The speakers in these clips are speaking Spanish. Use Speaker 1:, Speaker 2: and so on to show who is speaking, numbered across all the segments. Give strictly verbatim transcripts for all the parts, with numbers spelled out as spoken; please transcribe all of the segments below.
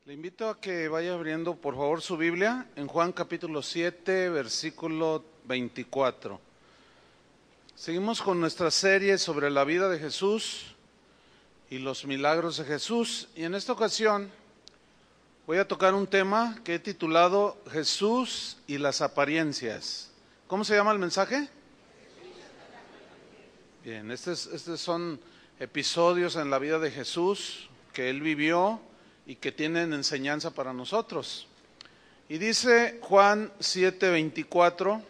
Speaker 1: Le invito a que vaya abriendo por favor su Biblia en Juan capítulo siete, versículo veinticuatro. Seguimos con nuestra serie sobre la vida de Jesús y los milagros de Jesús, y en esta ocasión voy a tocar un tema que he titulado Jesús y las apariencias. ¿Cómo se llama el mensaje? Bien, estos, estos son episodios en la vida de Jesús que Él vivió y que tienen enseñanza para nosotros. Y dice Juan siete veinticuatro,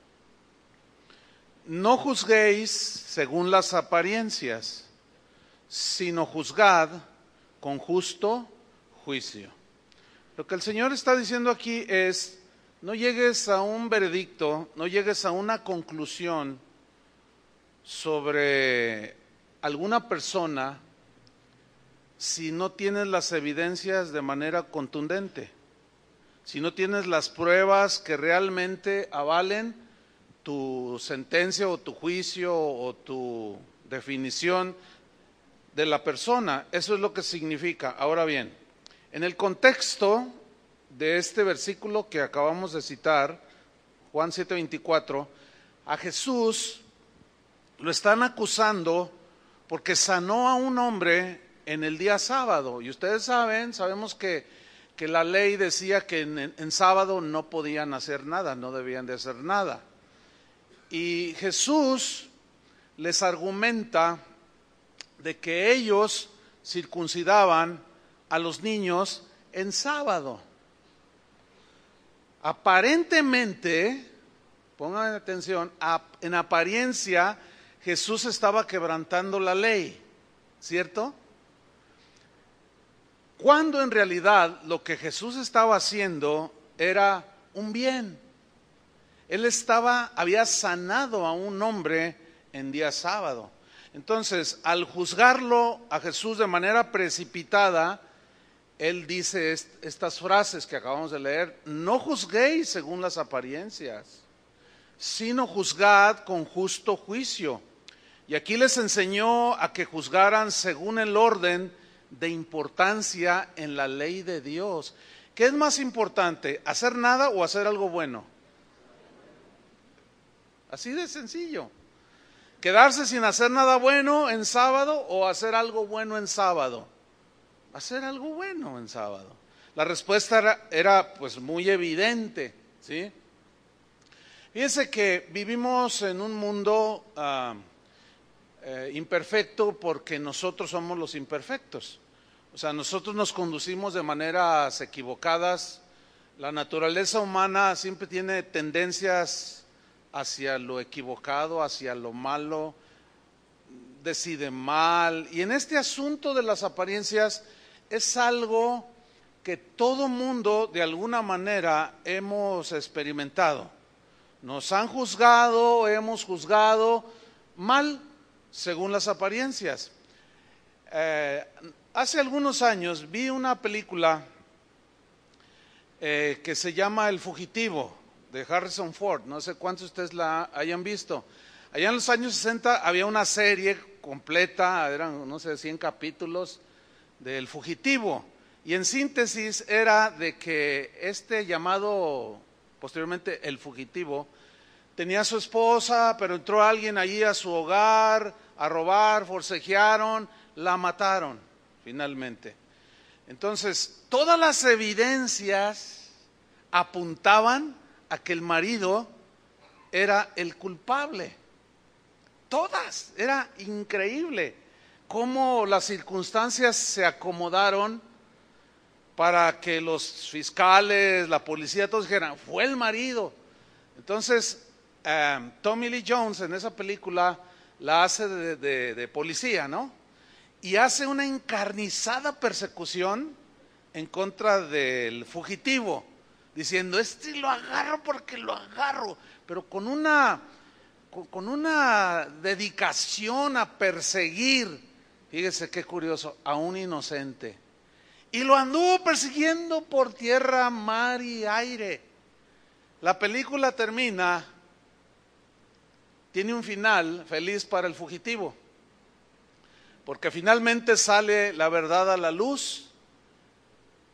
Speaker 1: no juzguéis según las apariencias, sino juzgad con justo juicio. Lo que el Señor está diciendo aquí es, no llegues a un veredicto, no llegues a una conclusión sobre alguna persona si no tienes las evidencias de manera contundente, si no tienes las pruebas que realmente avalen tu sentencia o tu juicio o tu definición de la persona. Eso es lo que significa. Ahora bien, en el contexto de este versículo que acabamos de citar, Juan siete veinticuatro, a Jesús lo están acusando porque sanó a un hombre en el día sábado, y ustedes saben, sabemos que, que la ley decía que en, en sábado no podían hacer nada, no debían de hacer nada. Y Jesús les argumenta de que ellos circuncidaban a los niños en sábado. Aparentemente, pongan atención, en apariencia Jesús estaba quebrantando la ley, ¿cierto? Cuando en realidad lo que Jesús estaba haciendo era un bien. Él estaba, había sanado a un hombre en día sábado. Entonces, al juzgarlo a Jesús de manera precipitada, Él dice est- estas frases que acabamos de leer: no juzguéis según las apariencias, sino juzgad con justo juicio. Y aquí les enseñó a que juzgaran según el orden de importancia en la ley de Dios. ¿Qué es más importante, hacer nada o hacer algo bueno? Así de sencillo. ¿Quedarse sin hacer nada bueno en sábado o hacer algo bueno en sábado? Hacer algo bueno en sábado. La respuesta era, era pues muy evidente, ¿sí? Fíjense que vivimos en un mundo uh, eh, imperfecto porque nosotros somos los imperfectos. O sea, nosotros nos conducimos de maneras equivocadas. La naturaleza humana siempre tiene tendencias hacia lo equivocado, hacia lo malo, decide mal. Y en este asunto de las apariencias es algo que todo mundo de alguna manera hemos experimentado. Nos han juzgado, hemos juzgado mal según las apariencias. Eh, hace algunos años vi una película eh, que se llama El Fugitivo, de Harrison Ford. No sé cuántos de ustedes la hayan visto. Allá en los años sesenta había una serie completa, eran no sé, cien capítulos del Fugitivo. Y en síntesis era de que este llamado posteriormente El Fugitivo tenía a su esposa, pero entró alguien allí a su hogar a robar, forcejearon, la mataron finalmente. Entonces, todas las evidencias apuntaban a que el marido era el culpable. Todas, era increíble cómo las circunstancias se acomodaron para que los fiscales, la policía, todos dijeran, fue el marido. Entonces, um, Tommy Lee Jones en esa película la hace de, de, de policía, ¿no? Y hace una encarnizada persecución en contra del fugitivo, diciendo, este lo agarro porque lo agarro, pero con una, con, con una dedicación a perseguir, fíjese qué curioso, a un inocente. Y lo anduvo persiguiendo por tierra, mar y aire. La película termina, tiene un final feliz para el fugitivo, porque finalmente sale la verdad a la luz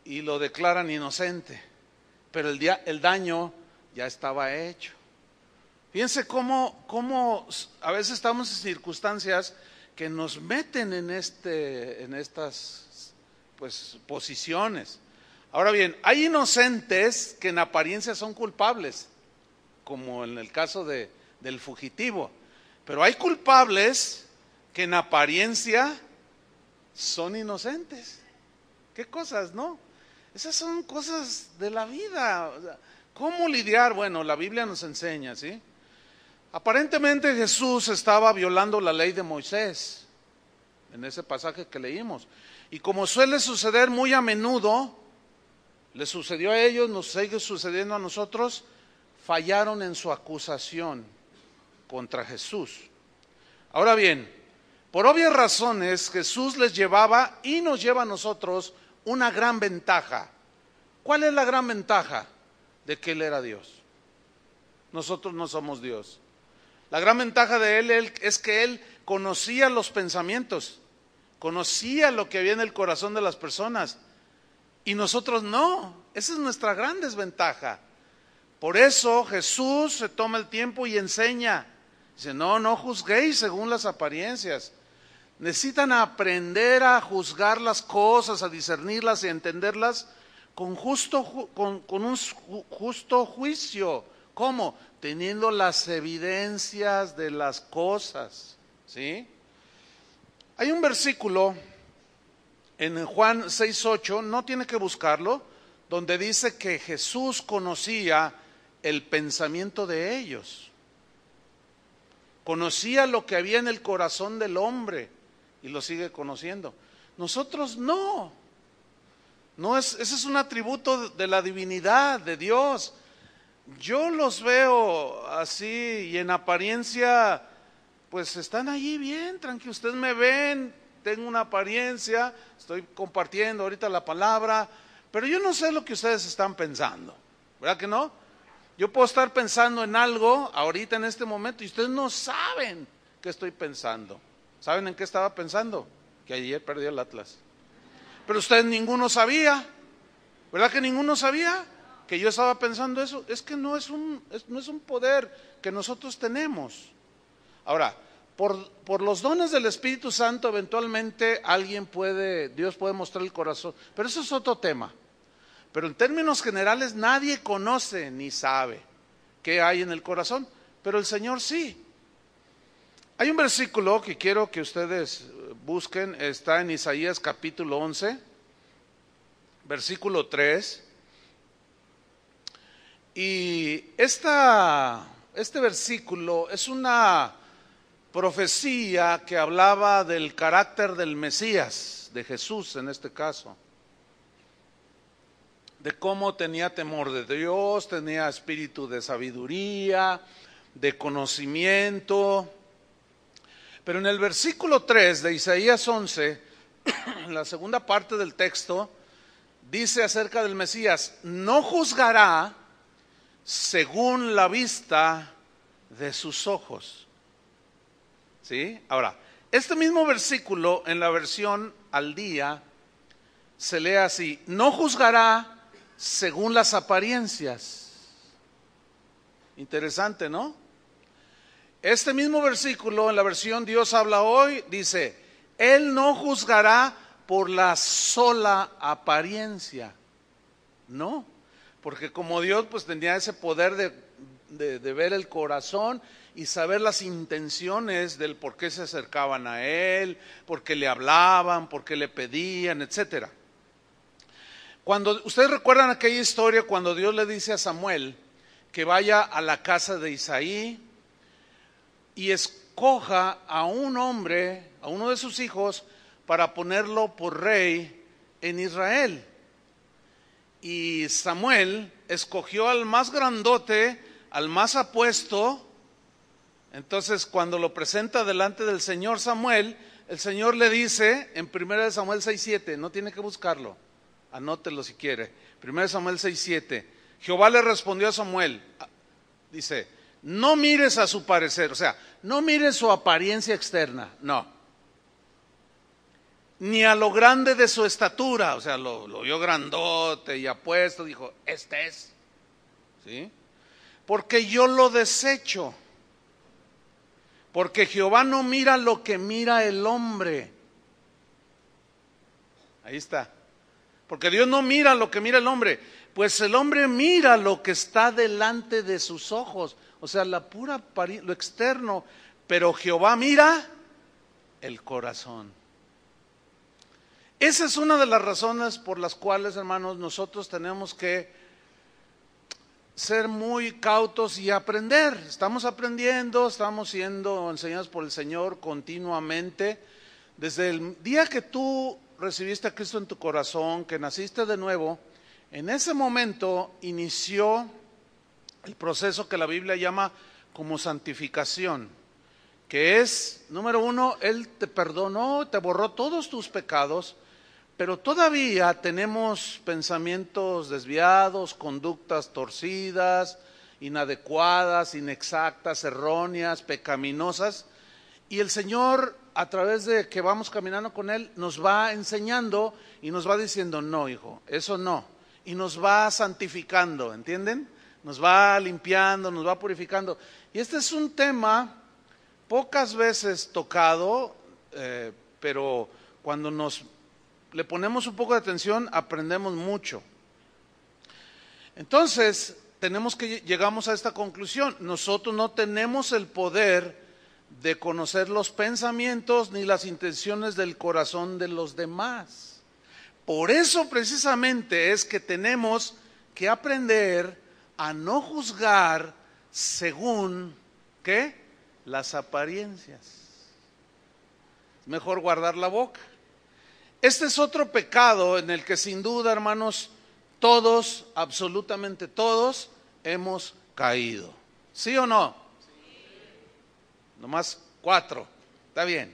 Speaker 1: y lo declaran inocente, pero el, día, el daño ya estaba hecho. Fíjense cómo, cómo a veces estamos en circunstancias que nos meten en, este, en estas pues, posiciones. Ahora bien, hay inocentes que en apariencia son culpables, como en el caso de, del fugitivo, pero hay culpables que en apariencia son inocentes. ¿Qué cosas, no? Esas son cosas de la vida. ¿Cómo lidiar? Bueno, la Biblia nos enseña, ¿sí? Aparentemente Jesús estaba violando la ley de Moisés, en ese pasaje que leímos. Y como suele suceder muy a menudo, le sucedió a ellos, nos sigue sucediendo a nosotros, fallaron en su acusación contra Jesús. Ahora bien, por obvias razones, Jesús les llevaba y nos lleva a nosotros una gran ventaja. ¿Cuál es la gran ventaja? De que Él era Dios. Nosotros no somos Dios. La gran ventaja de él, él es que Él conocía los pensamientos, conocía lo que había en el corazón de las personas, y nosotros no. Esa es nuestra gran desventaja. Por eso Jesús se toma el tiempo y enseña. Dice, no, no juzguéis según las apariencias. Necesitan aprender a juzgar las cosas, a discernirlas y a entenderlas con, justo, con, con un justo juicio. ¿Cómo? Teniendo las evidencias de las cosas, ¿sí? Hay un versículo en Juan seis ocho, no tiene que buscarlo, donde dice que Jesús conocía el pensamiento de ellos. Conocía lo que había en el corazón del hombre y lo sigue conociendo. Nosotros no. No es, ese es un atributo de la divinidad de Dios. Yo los veo así y en apariencia, pues están allí bien, tranquilos. Ustedes me ven, tengo una apariencia, estoy compartiendo ahorita la palabra, pero yo no sé lo que ustedes están pensando, ¿verdad que no? Yo puedo estar pensando en algo ahorita en este momento y ustedes no saben qué estoy pensando. ¿Saben en qué estaba pensando? Que ayer perdió el Atlas. Pero ustedes ninguno sabía, ¿verdad que ninguno sabía que yo estaba pensando eso? Es que no es un, es, no es un poder que nosotros tenemos. Ahora, por, por los dones del Espíritu Santo, eventualmente alguien puede, Dios puede mostrar el corazón, pero eso es otro tema. Pero en términos generales nadie conoce ni sabe qué hay en el corazón, pero el Señor sí. Hay un versículo que quiero que ustedes busquen, está en Isaías capítulo once, versículo tres. Y esta, este versículo es una profecía que hablaba del carácter del Mesías, de Jesús en este caso. De cómo tenía temor de Dios, tenía espíritu de sabiduría, de conocimiento. Pero en el versículo tres de Isaías once, en la segunda parte del texto, dice acerca del Mesías, no juzgará según la vista de sus ojos. ¿Sí? Ahora, este mismo versículo en la versión al día se lee así, no juzgará según las apariencias. Interesante, ¿no? Este mismo versículo en la versión Dios habla hoy dice, Él no juzgará por la sola apariencia. No, porque como Dios pues tenía ese poder de, de, de ver el corazón y saber las intenciones del por qué se acercaban a Él, por qué le hablaban, por qué le pedían, etcétera. Cuando ustedes recuerdan aquella historia cuando Dios le dice a Samuel que vaya a la casa de Isaí y escoja a un hombre, a uno de sus hijos, para ponerlo por rey en Israel. Y Samuel escogió al más grandote, al más apuesto. Entonces cuando lo presenta delante del Señor Samuel, el Señor le dice en primera de Samuel seis siete, no tiene que buscarlo, anótelo si quiere, primera de Samuel seis siete, Jehová le respondió a Samuel, dice, no mires a su parecer, o sea, no mires su apariencia externa, no. ni a lo grande de su estatura, o sea, lo, lo vio grandote y apuesto, dijo, este es, ¿sí? Porque yo lo desecho, porque Jehová no mira lo que mira el hombre. Ahí está. Porque Dios no mira lo que mira el hombre, pues el hombre mira lo que está delante de sus ojos, o sea, la pura lo externo, pero Jehová mira el corazón. Esa es una de las razones por las cuales, hermanos, nosotros tenemos que ser muy cautos y aprender. Estamos aprendiendo, estamos siendo enseñados por el Señor continuamente. Desde el día que tú recibiste a Cristo en tu corazón, que naciste de nuevo, en ese momento inició el proceso que la Biblia llama como santificación, que es, número uno, Él te perdonó, te borró todos tus pecados, pero todavía tenemos pensamientos desviados, conductas torcidas, inadecuadas, inexactas, erróneas, pecaminosas, y el Señor, a través de que vamos caminando con Él, nos va enseñando y nos va diciendo, no, hijo, eso no, y nos va santificando, ¿entienden? Nos va limpiando, nos va purificando, y este es un tema pocas veces tocado, eh, pero cuando nos le ponemos un poco de atención, aprendemos mucho. Entonces, tenemos que llegamos a esta conclusión, nosotros no tenemos el poder de conocer los pensamientos ni las intenciones del corazón de los demás. Por eso precisamente es que tenemos que aprender a no juzgar según, ¿qué? Las apariencias. Es mejor guardar la boca. Este es otro pecado en el que sin duda, hermanos, todos, absolutamente todos, hemos caído. ¿Sí o no? Sí. Nomás cuatro, está bien.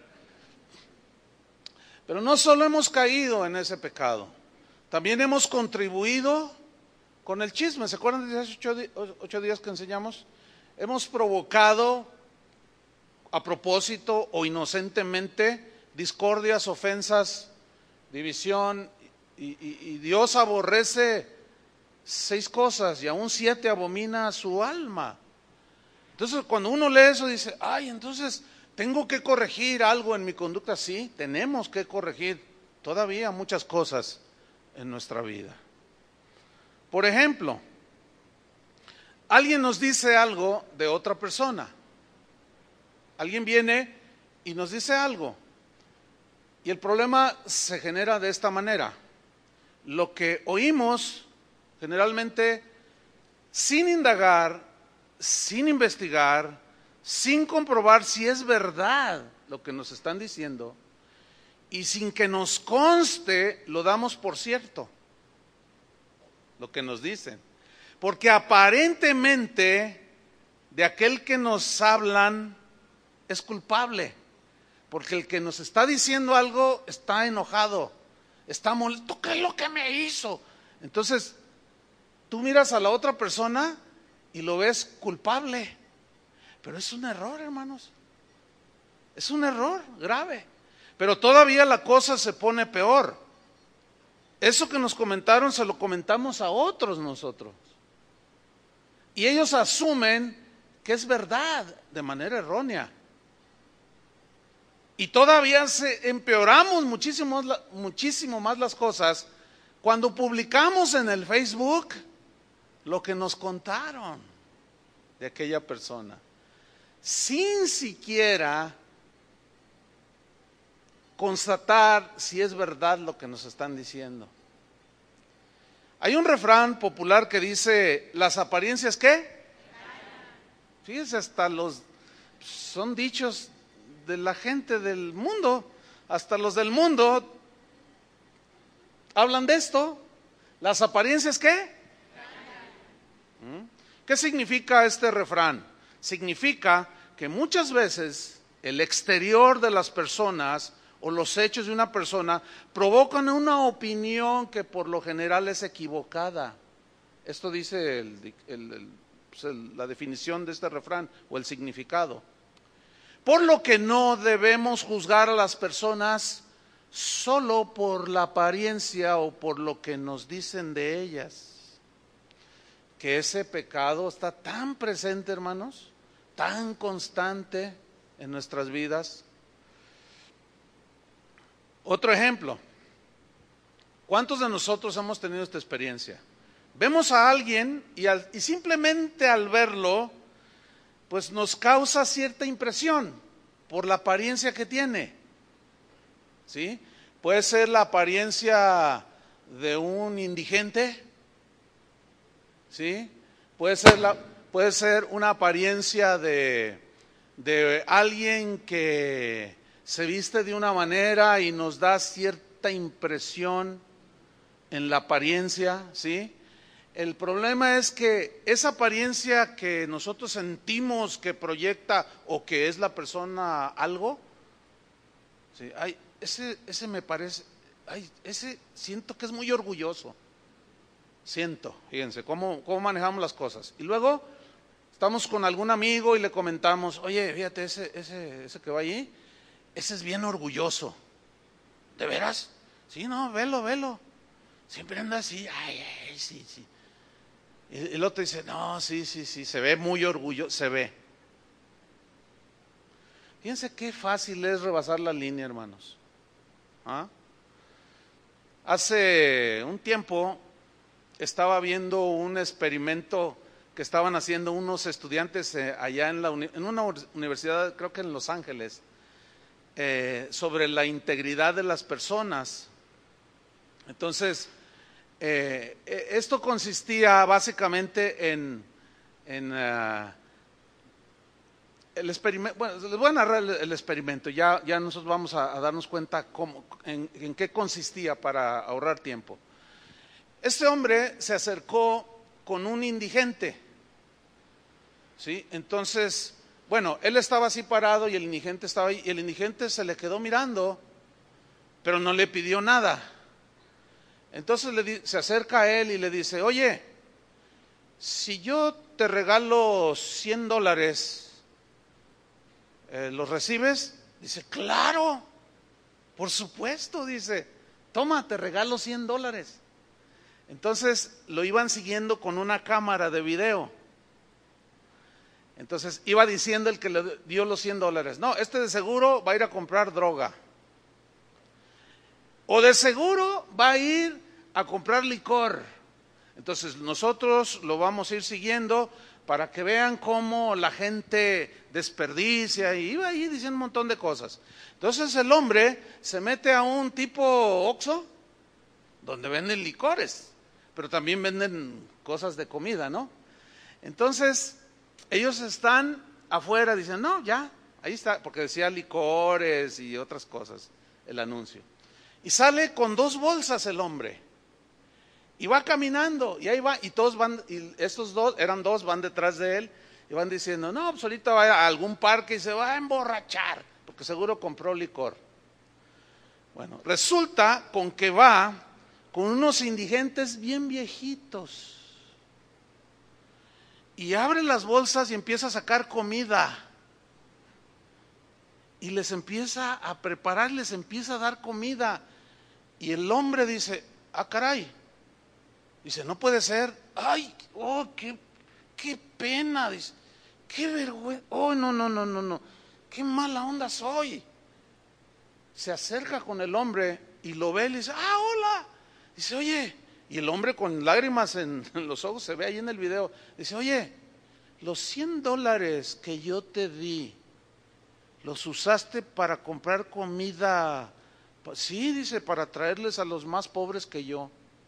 Speaker 1: Pero no solo hemos caído en ese pecado, también hemos contribuido con el chisme. ¿Se acuerdan de esos ocho, ocho días que enseñamos? Hemos provocado a propósito o inocentemente discordias, ofensas, división, y, y, y Dios aborrece seis cosas y aún siete abomina a su alma. Entonces cuando uno lee eso dice, ay, entonces tengo que corregir algo en mi conducta. Sí, tenemos que corregir todavía muchas cosas en nuestra vida. Por ejemplo, alguien nos dice algo de otra persona. Alguien viene y nos dice algo. Y el problema se genera de esta manera. Lo que oímos generalmente sin indagar, sin investigar, sin comprobar si es verdad lo que nos están diciendo y sin que nos conste, lo damos por cierto, lo que nos dicen. Porque aparentemente de aquel que nos hablan es culpable. Porque el que nos está diciendo algo está enojado, está molesto. ¿Qué es lo que me hizo? Entonces, tú miras a la otra persona y lo ves culpable. Pero es un error, hermanos. Es un error grave. Pero todavía la cosa se pone peor. Eso que nos comentaron se lo comentamos a otros nosotros. Y ellos asumen que es verdad de manera errónea. Y todavía se empeoramos muchísimo, muchísimo más las cosas cuando publicamos en el Facebook lo que nos contaron de aquella persona, sin siquiera constatar si es verdad lo que nos están diciendo. Hay un refrán popular que dice, ¿las apariencias qué? Fíjense, hasta los, son dichos de la gente del mundo, hasta los del mundo hablan de esto. ¿Las apariencias qué? ¿Qué significa este refrán? Significa que muchas veces el exterior de las personas o los hechos de una persona provocan una opinión que por lo general es equivocada. Esto dice el, el, el, pues el, la definición de este refrán o el significado. Por lo que no debemos juzgar a las personas solo por la apariencia o por lo que nos dicen de ellas. Que ese pecado está tan presente, hermanos, tan constante en nuestras vidas. Otro ejemplo, ¿cuántos de nosotros hemos tenido esta experiencia? Vemos a alguien y, al, y simplemente al verlo, pues nos causa cierta impresión por la apariencia que tiene, ¿sí? Puede ser la apariencia de un indigente, ¿sí? Puede ser, la, puede ser una apariencia de, de alguien que se viste de una manera y nos da cierta impresión en la apariencia, ¿sí? El problema es que esa apariencia que nosotros sentimos que proyecta o que es la persona algo, ¿sí? Ay, ese, ese me parece, ay, ese siento que es muy orgulloso. Siento, fíjense, cómo, cómo manejamos las cosas. Y luego estamos con algún amigo y le comentamos, oye, fíjate, ese, ese, ese que va allí, ese es bien orgulloso. ¿De veras? Sí, no, velo, velo. Siempre anda así, ay, ay, sí, sí. Y el otro dice, no, sí, sí, sí, se ve muy orgulloso, se ve. Fíjense qué fácil es rebasar la línea, hermanos. ¿Ah? Hace un tiempo estaba viendo un experimento que estaban haciendo unos estudiantes allá en, la, en una universidad, creo que en Los Ángeles, eh, sobre la integridad de las personas. Entonces, eh, esto consistía básicamente en, en uh, el experimento. Bueno, les voy a narrar el, el experimento, ya, ya nosotros vamos a, a darnos cuenta cómo, en, en qué consistía para ahorrar tiempo. Este hombre se acercó con un indigente, ¿sí? Entonces, bueno, él estaba así parado y el indigente estaba ahí, y el indigente se le quedó mirando, pero no le pidió nada. Entonces le, se acerca a él y le dice, oye, si yo te regalo cien dólares, eh, ¿los recibes? Dice, claro, por supuesto, dice, toma, te regalo cien dólares. Entonces lo iban siguiendo con una cámara de video. Entonces iba diciendo el que le dio los cien dólares, no, este de seguro va a ir a comprar droga. O de seguro va a ir a comprar licor. Entonces nosotros lo vamos a ir siguiendo para que vean cómo la gente desperdicia, y iba ahí diciendo un montón de cosas. Entonces el hombre se mete a un tipo Oxxo, donde venden licores, pero también venden cosas de comida, ¿no? Entonces ellos están afuera, dicen, no, ya, ahí está, porque decía licores y otras cosas, el anuncio. Y sale con dos bolsas el hombre, y va caminando, y ahí va, y todos van, y estos dos, eran dos, van detrás de él, y van diciendo, no, pues ahorita va a algún parque y se va a emborrachar, porque seguro compró licor. Bueno, resulta con que va con unos indigentes bien viejitos, y abre las bolsas y empieza a sacar comida, y les empieza a preparar, les empieza a dar comida, y el hombre dice, ah, caray, dice, no puede ser, ay, oh, qué, qué pena, dice, qué vergüenza, oh, no, no, no, no, no, qué mala onda soy. Se acerca con el hombre y lo ve y le dice, ah, hola, dice, oye, y el hombre con lágrimas en, en los ojos, se ve ahí en el video, dice, oye, los cien dólares que yo te di, ¿los usaste para comprar comida? Sí, dice, para traerles a los más pobres que yo.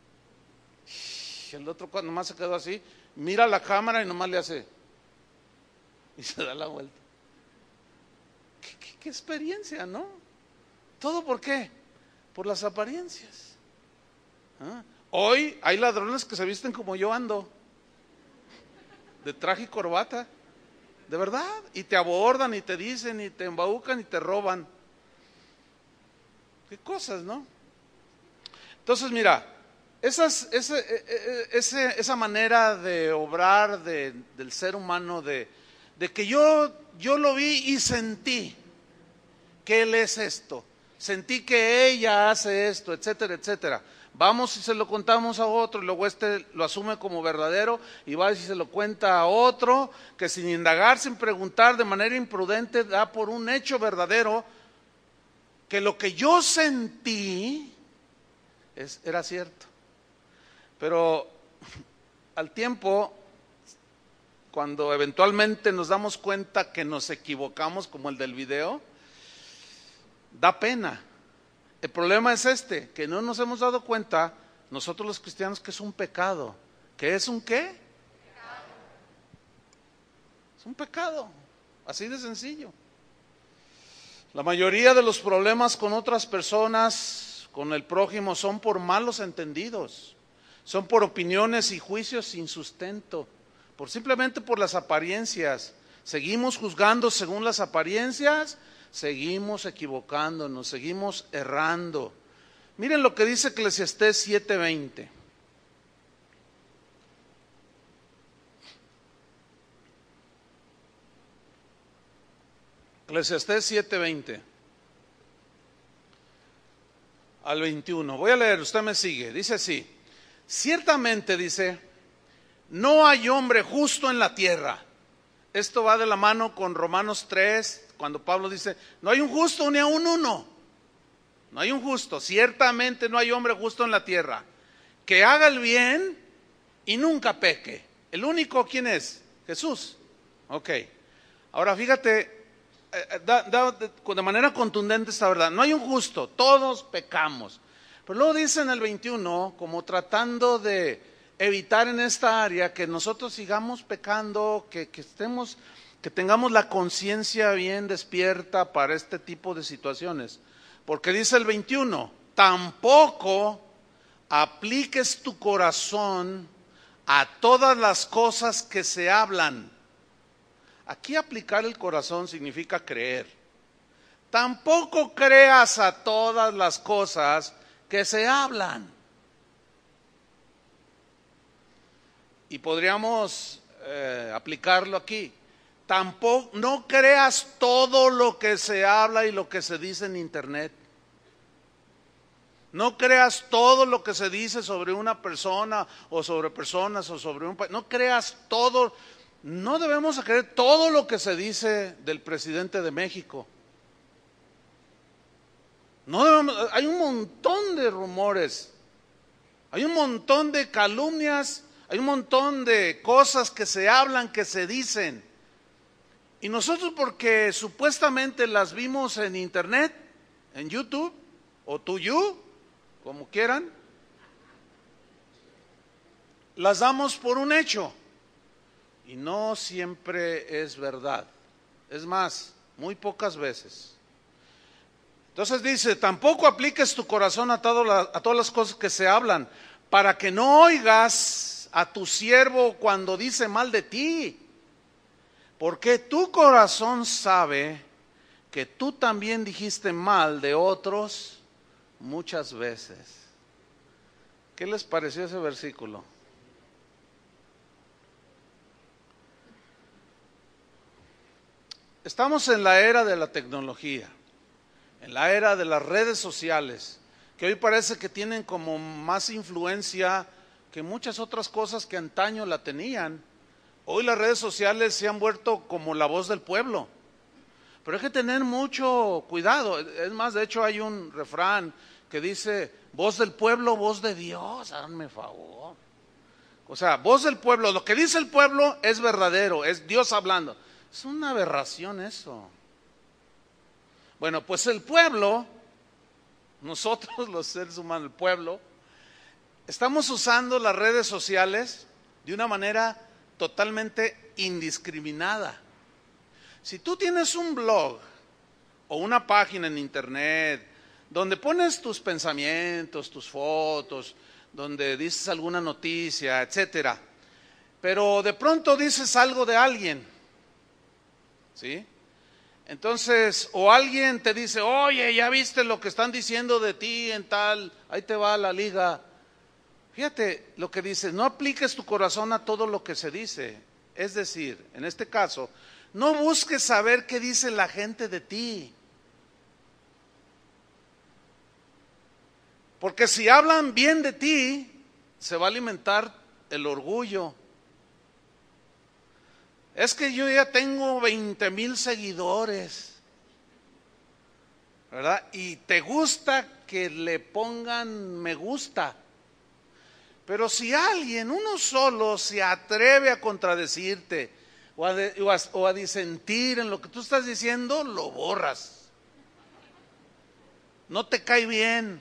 Speaker 1: El otro cuando nomás se quedó así, mira la cámara y nomás le hace, y se da la vuelta. ¿Qué, qué, qué experiencia, no? ¿Todo por qué? Por las apariencias. ¿Ah? Hoy hay ladrones que se visten como yo ando, de traje y corbata, de verdad, y te abordan y te dicen y te embaucan y te roban. Qué cosas, ¿no? Entonces mira, esas, ese, ese, esa manera de obrar de, del ser humano, de, de que yo, yo lo vi y sentí que él es esto, sentí que ella hace esto, etcétera, etcétera. Vamos y se lo contamos a otro, y luego este lo asume como verdadero, y va y se lo cuenta a otro, que sin indagar, sin preguntar, de manera imprudente, da por un hecho verdadero, que lo que yo sentí es, era cierto. Pero al tiempo, cuando eventualmente nos damos cuenta que nos equivocamos, como el del video, da pena. El problema es este, que no nos hemos dado cuenta, nosotros los cristianos, que es un pecado. ¿Qué es un qué? Pecado. Es un pecado, así de sencillo. La mayoría de los problemas con otras personas, con el prójimo, son por malos entendidos, son por opiniones y juicios sin sustento, por simplemente por las apariencias. Seguimos juzgando según las apariencias, seguimos equivocándonos, seguimos errando. Miren lo que dice Eclesiastés siete veinte. Eclesiastés siete veinte al veintiuno. Voy a leer, usted me sigue. Dice así: ciertamente, dice, no hay hombre justo en la tierra. Esto va de la mano con Romanos tres, cuando Pablo dice, no hay un justo ni aun uno. No hay un justo, ciertamente no hay hombre justo en la tierra, que haga el bien y nunca peque. El único, ¿quién es? Jesús. Ok. Ahora fíjate, eh, da, da, de manera contundente esta verdad. No hay un justo, todos pecamos. Pero luego dice en el veintiuno, como tratando de evitar en esta área que nosotros sigamos pecando, que, que estemos, que tengamos la conciencia bien despierta para este tipo de situaciones. Porque dice el veintiuno, tampoco apliques tu corazón a todas las cosas que se hablan. Aquí aplicar el corazón significa creer. Tampoco creas a todas las cosas que se hablan. Y podríamos eh, aplicarlo aquí. Tampoco, no creas todo lo que se habla y lo que se dice en internet. No creas todo lo que se dice sobre una persona o sobre personas o sobre un país. No creas todo. No debemos creer todo lo que se dice del presidente de México. No debemos, hay un montón de rumores, hay un montón de calumnias, hay un montón de cosas que se hablan, que se dicen. Y nosotros, porque supuestamente las vimos en internet, en YouTube, o Tuyu, como quieran, las damos por un hecho. Y no siempre es verdad. Es más, muy pocas veces. Entonces dice, tampoco apliques tu corazón a, todo la, a todas las cosas que se hablan, para que no oigas a tu siervo cuando dice mal de ti. Porque tu corazón sabe que tú también dijiste mal de otros muchas veces. ¿Qué les pareció ese versículo? Estamos en la era de la tecnología, en la era de las redes sociales, que hoy parece que tienen como más influencia que muchas otras cosas que antaño la tenían. Hoy las redes sociales se han vuelto como la voz del pueblo, pero hay que tener mucho cuidado. Es más, de hecho hay un refrán que dice, voz del pueblo, voz de Dios, háganme favor. O sea, voz del pueblo, lo que dice el pueblo es verdadero, es Dios hablando. Es una aberración eso. Bueno, pues el pueblo, nosotros los seres humanos, el pueblo, estamos usando las redes sociales de una manera totalmente indiscriminada. Si tú tienes un blog o una página en internet donde pones tus pensamientos, tus fotos, donde dices alguna noticia, etcétera, pero de pronto dices algo de alguien, ¿sí? Entonces, o alguien te dice, oye, ya viste lo que están diciendo de ti en tal, ahí te va la liga. Fíjate lo que dice, no apliques tu corazón a todo lo que se dice. Es decir, en este caso, no busques saber qué dice la gente de ti. Porque si hablan bien de ti, se va a alimentar el orgullo. Es que yo ya tengo veinte mil seguidores, ¿verdad? Y te gusta que le pongan me gusta. Pero si alguien, uno solo, se atreve a contradecirte o a, de, o, a, o a disentir en lo que tú estás diciendo, lo borras. No te cae bien.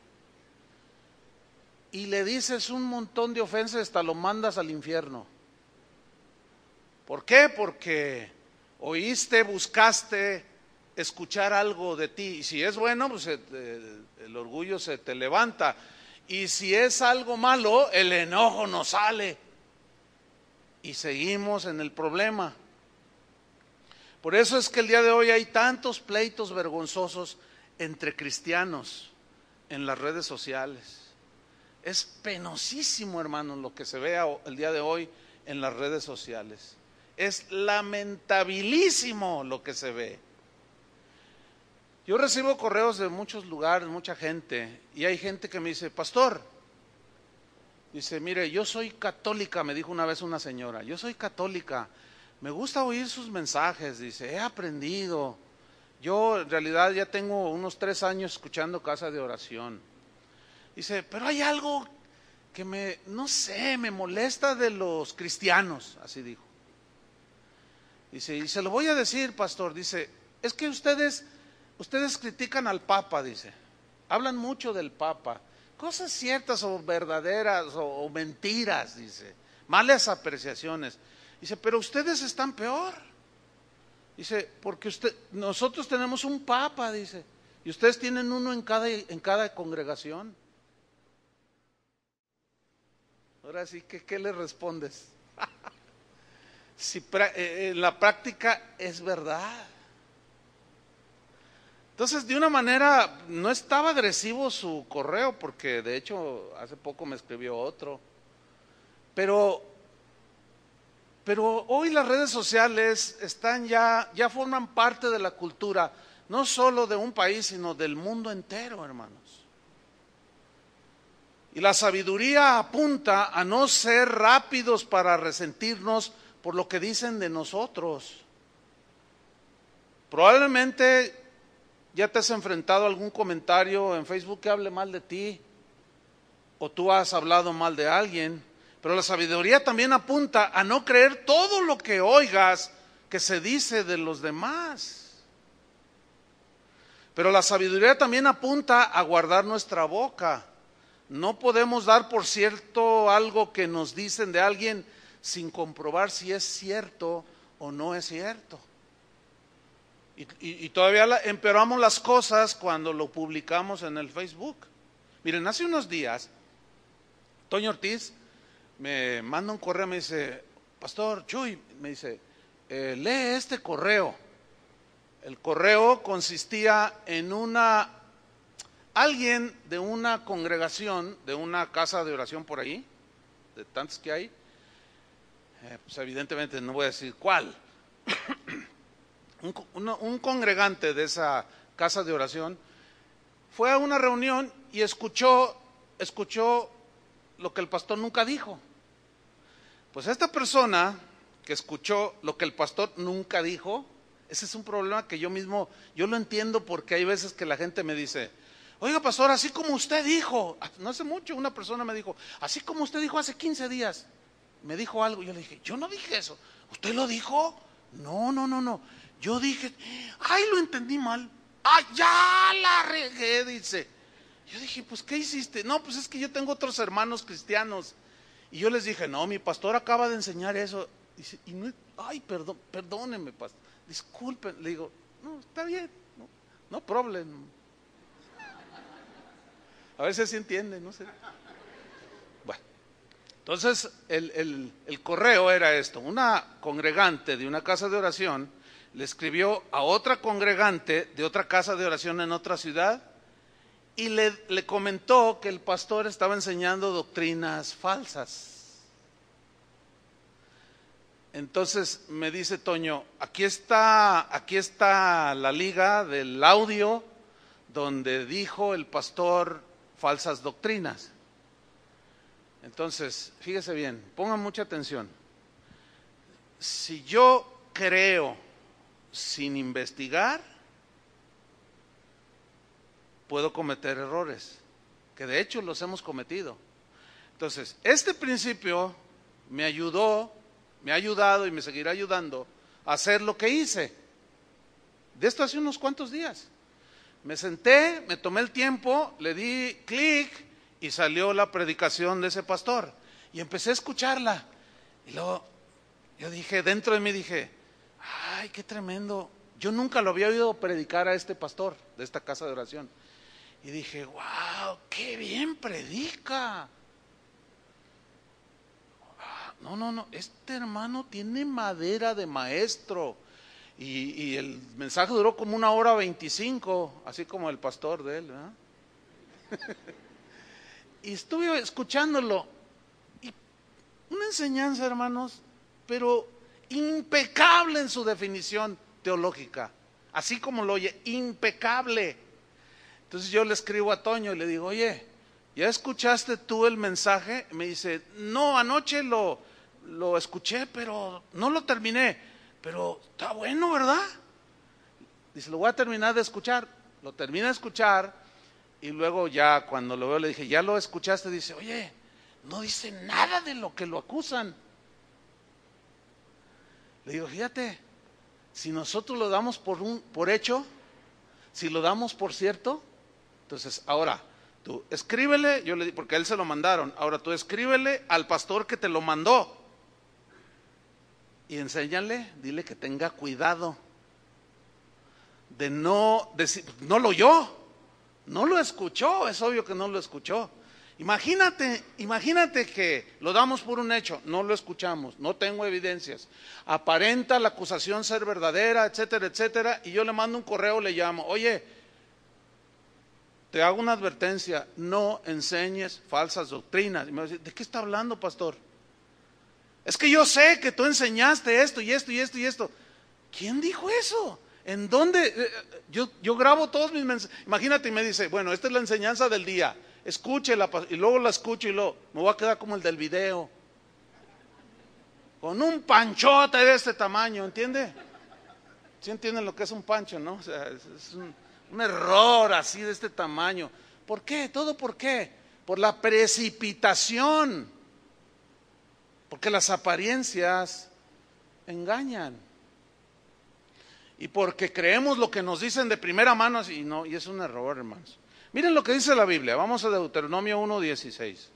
Speaker 1: Y le dices un montón de ofensas, hasta lo mandas al infierno. ¿Por qué? Porque oíste, buscaste escuchar algo de ti. Y si es bueno, pues el orgullo se te levanta. Y si es algo malo, el enojo nos sale. Y seguimos en el problema. Por eso es que el día de hoy hay tantos pleitos vergonzosos entre cristianos en las redes sociales. Es penosísimo, hermanos, lo que se ve el día de hoy en las redes sociales. Es lamentabilísimo lo que se ve. Yo recibo correos de muchos lugares, mucha gente, y hay gente que me dice, pastor, dice, mire, yo soy católica, me dijo una vez una señora, yo soy católica, me gusta oír sus mensajes, dice, he aprendido. Yo en realidad ya tengo unos tres años escuchando Casa de Oración. Dice, pero hay algo que me, no sé, me molesta de los cristianos, así dijo. Dice, y se lo voy a decir, pastor, dice, es que ustedes, ustedes critican al Papa, dice, hablan mucho del Papa, cosas ciertas o verdaderas o, o mentiras, dice, malas apreciaciones. Dice, pero ustedes están peor. Dice, porque usted, nosotros tenemos un Papa, dice, y ustedes tienen uno en cada, en cada congregación. Ahora sí, ¿qué, qué le respondes? Si en la práctica es verdad. Entonces, de una manera, no estaba agresivo su correo, porque de hecho hace poco me escribió otro. Pero, pero hoy las redes sociales están ya, ya forman parte de la cultura, no solo de un país, sino del mundo entero, hermanos. Y la sabiduría apunta a no ser rápidos para resentirnos por lo que dicen de nosotros. Probablemente ya te has enfrentado a algún comentario en Facebook que hable mal de ti, o tú has hablado mal de alguien, pero la sabiduría también apunta a no creer todo lo que oigas que se dice de los demás. Pero la sabiduría también apunta a guardar nuestra boca. No podemos dar por cierto algo que nos dicen de alguien sin comprobar si es cierto o no es cierto. Y, y, y todavía la, empeoramos las cosas cuando lo publicamos en el Facebook. Miren, hace unos días, Toño Ortiz me manda un correo, me dice, pastor Chuy, me dice, eh, lee este correo. El correo consistía en una... Alguien de una congregación, de una casa de oración por ahí, de tantos que hay, eh, pues evidentemente no voy a decir cuál, un, un, un congregante de esa casa de oración fue a una reunión y escuchó, escuchó lo que el pastor nunca dijo. Pues esta persona que escuchó lo que el pastor nunca dijo, ese es un problema que yo mismo, yo lo entiendo porque hay veces que la gente me dice, oiga pastor, así como usted dijo, no hace mucho una persona me dijo, así como usted dijo hace quince días, me dijo algo, yo le dije, yo no dije eso, ¿usted lo dijo? No, no, no, no, yo dije, ay, lo entendí mal, ay, ya la regué, dice. Yo dije, pues, ¿qué hiciste? No, pues es que yo tengo otros hermanos cristianos, y yo les dije, no, mi pastor acaba de enseñar eso, dice, y no, ay, perdón, perdóneme, pastor, disculpen, le digo, no, está bien, no, no problem. A ver si así entienden, no sé. Bueno, entonces el, el, el correo era esto, una congregante de una casa de oración le escribió a otra congregante de otra casa de oración en otra ciudad y le, le comentó que el pastor estaba enseñando doctrinas falsas. Entonces me dice Toño, aquí está, aquí está la liga del audio donde dijo el pastor falsas doctrinas. Entonces, fíjese bien, pongan mucha atención. Si yo creo sin investigar, puedo cometer errores, que de hecho los hemos cometido. Entonces, este principio me ayudó, me ha ayudado y me seguirá ayudando a hacer lo que hice. De esto hace unos cuantos días. Me senté, me tomé el tiempo, le di clic y salió la predicación de ese pastor. Y empecé a escucharla. Y luego yo dije, dentro de mí dije, ay, qué tremendo. Yo nunca lo había oído predicar a este pastor de esta casa de oración. Y dije, wow, qué bien predica. No, no, no, este hermano tiene madera de maestro. Y, y el mensaje duró como una hora veinticinco, así como el pastor de él, ¿verdad? Y estuve escuchándolo. Y una enseñanza, hermanos, pero impecable en su definición teológica. Así como lo oye, impecable. Entonces yo le escribo a Toño y le digo, oye, ¿ya escuchaste tú el mensaje? Me dice, no, anoche lo, lo escuché, pero no lo terminé. Pero está bueno, ¿verdad? Dice, lo voy a terminar de escuchar. Lo termina de escuchar y luego ya cuando lo veo le dije, ¿ya lo escuchaste? Dice, oye, no dice nada de lo que lo acusan. Le digo, fíjate, si nosotros lo damos por, un, por hecho, si lo damos por cierto, entonces ahora tú escríbele, yo le di, porque a él se lo mandaron, ahora tú escríbele al pastor que te lo mandó. Y enséñale, dile que tenga cuidado de no decir, no lo oyó, no lo escuchó, es obvio que no lo escuchó. Imagínate, imagínate que lo damos por un hecho, no lo escuchamos, no tengo evidencias, aparenta la acusación ser verdadera, etcétera, etcétera, y yo le mando un correo, le llamo, oye, te hago una advertencia, no enseñes falsas doctrinas. Y me va a decir, ¿de qué está hablando, pastor? Es que yo sé que tú enseñaste esto y esto y esto y esto. ¿Quién dijo eso? ¿En dónde? Yo, yo grabo todos mis mensajes. Imagínate y me dice, bueno, esta es la enseñanza del día. Escúchela y luego la escucho y luego me voy a quedar como el del video. Con un panchote de este tamaño, ¿entiende? ¿Sí entienden lo que es un pancho, no? O sea, es, es un, un error así de este tamaño. ¿Por qué? ¿Todo por qué? Por la precipitación. Porque las apariencias engañan. Y porque creemos lo que nos dicen de primera mano y no, y es un error, hermanos. Miren lo que dice la Biblia. Vamos a Deuteronomio uno dieciséis.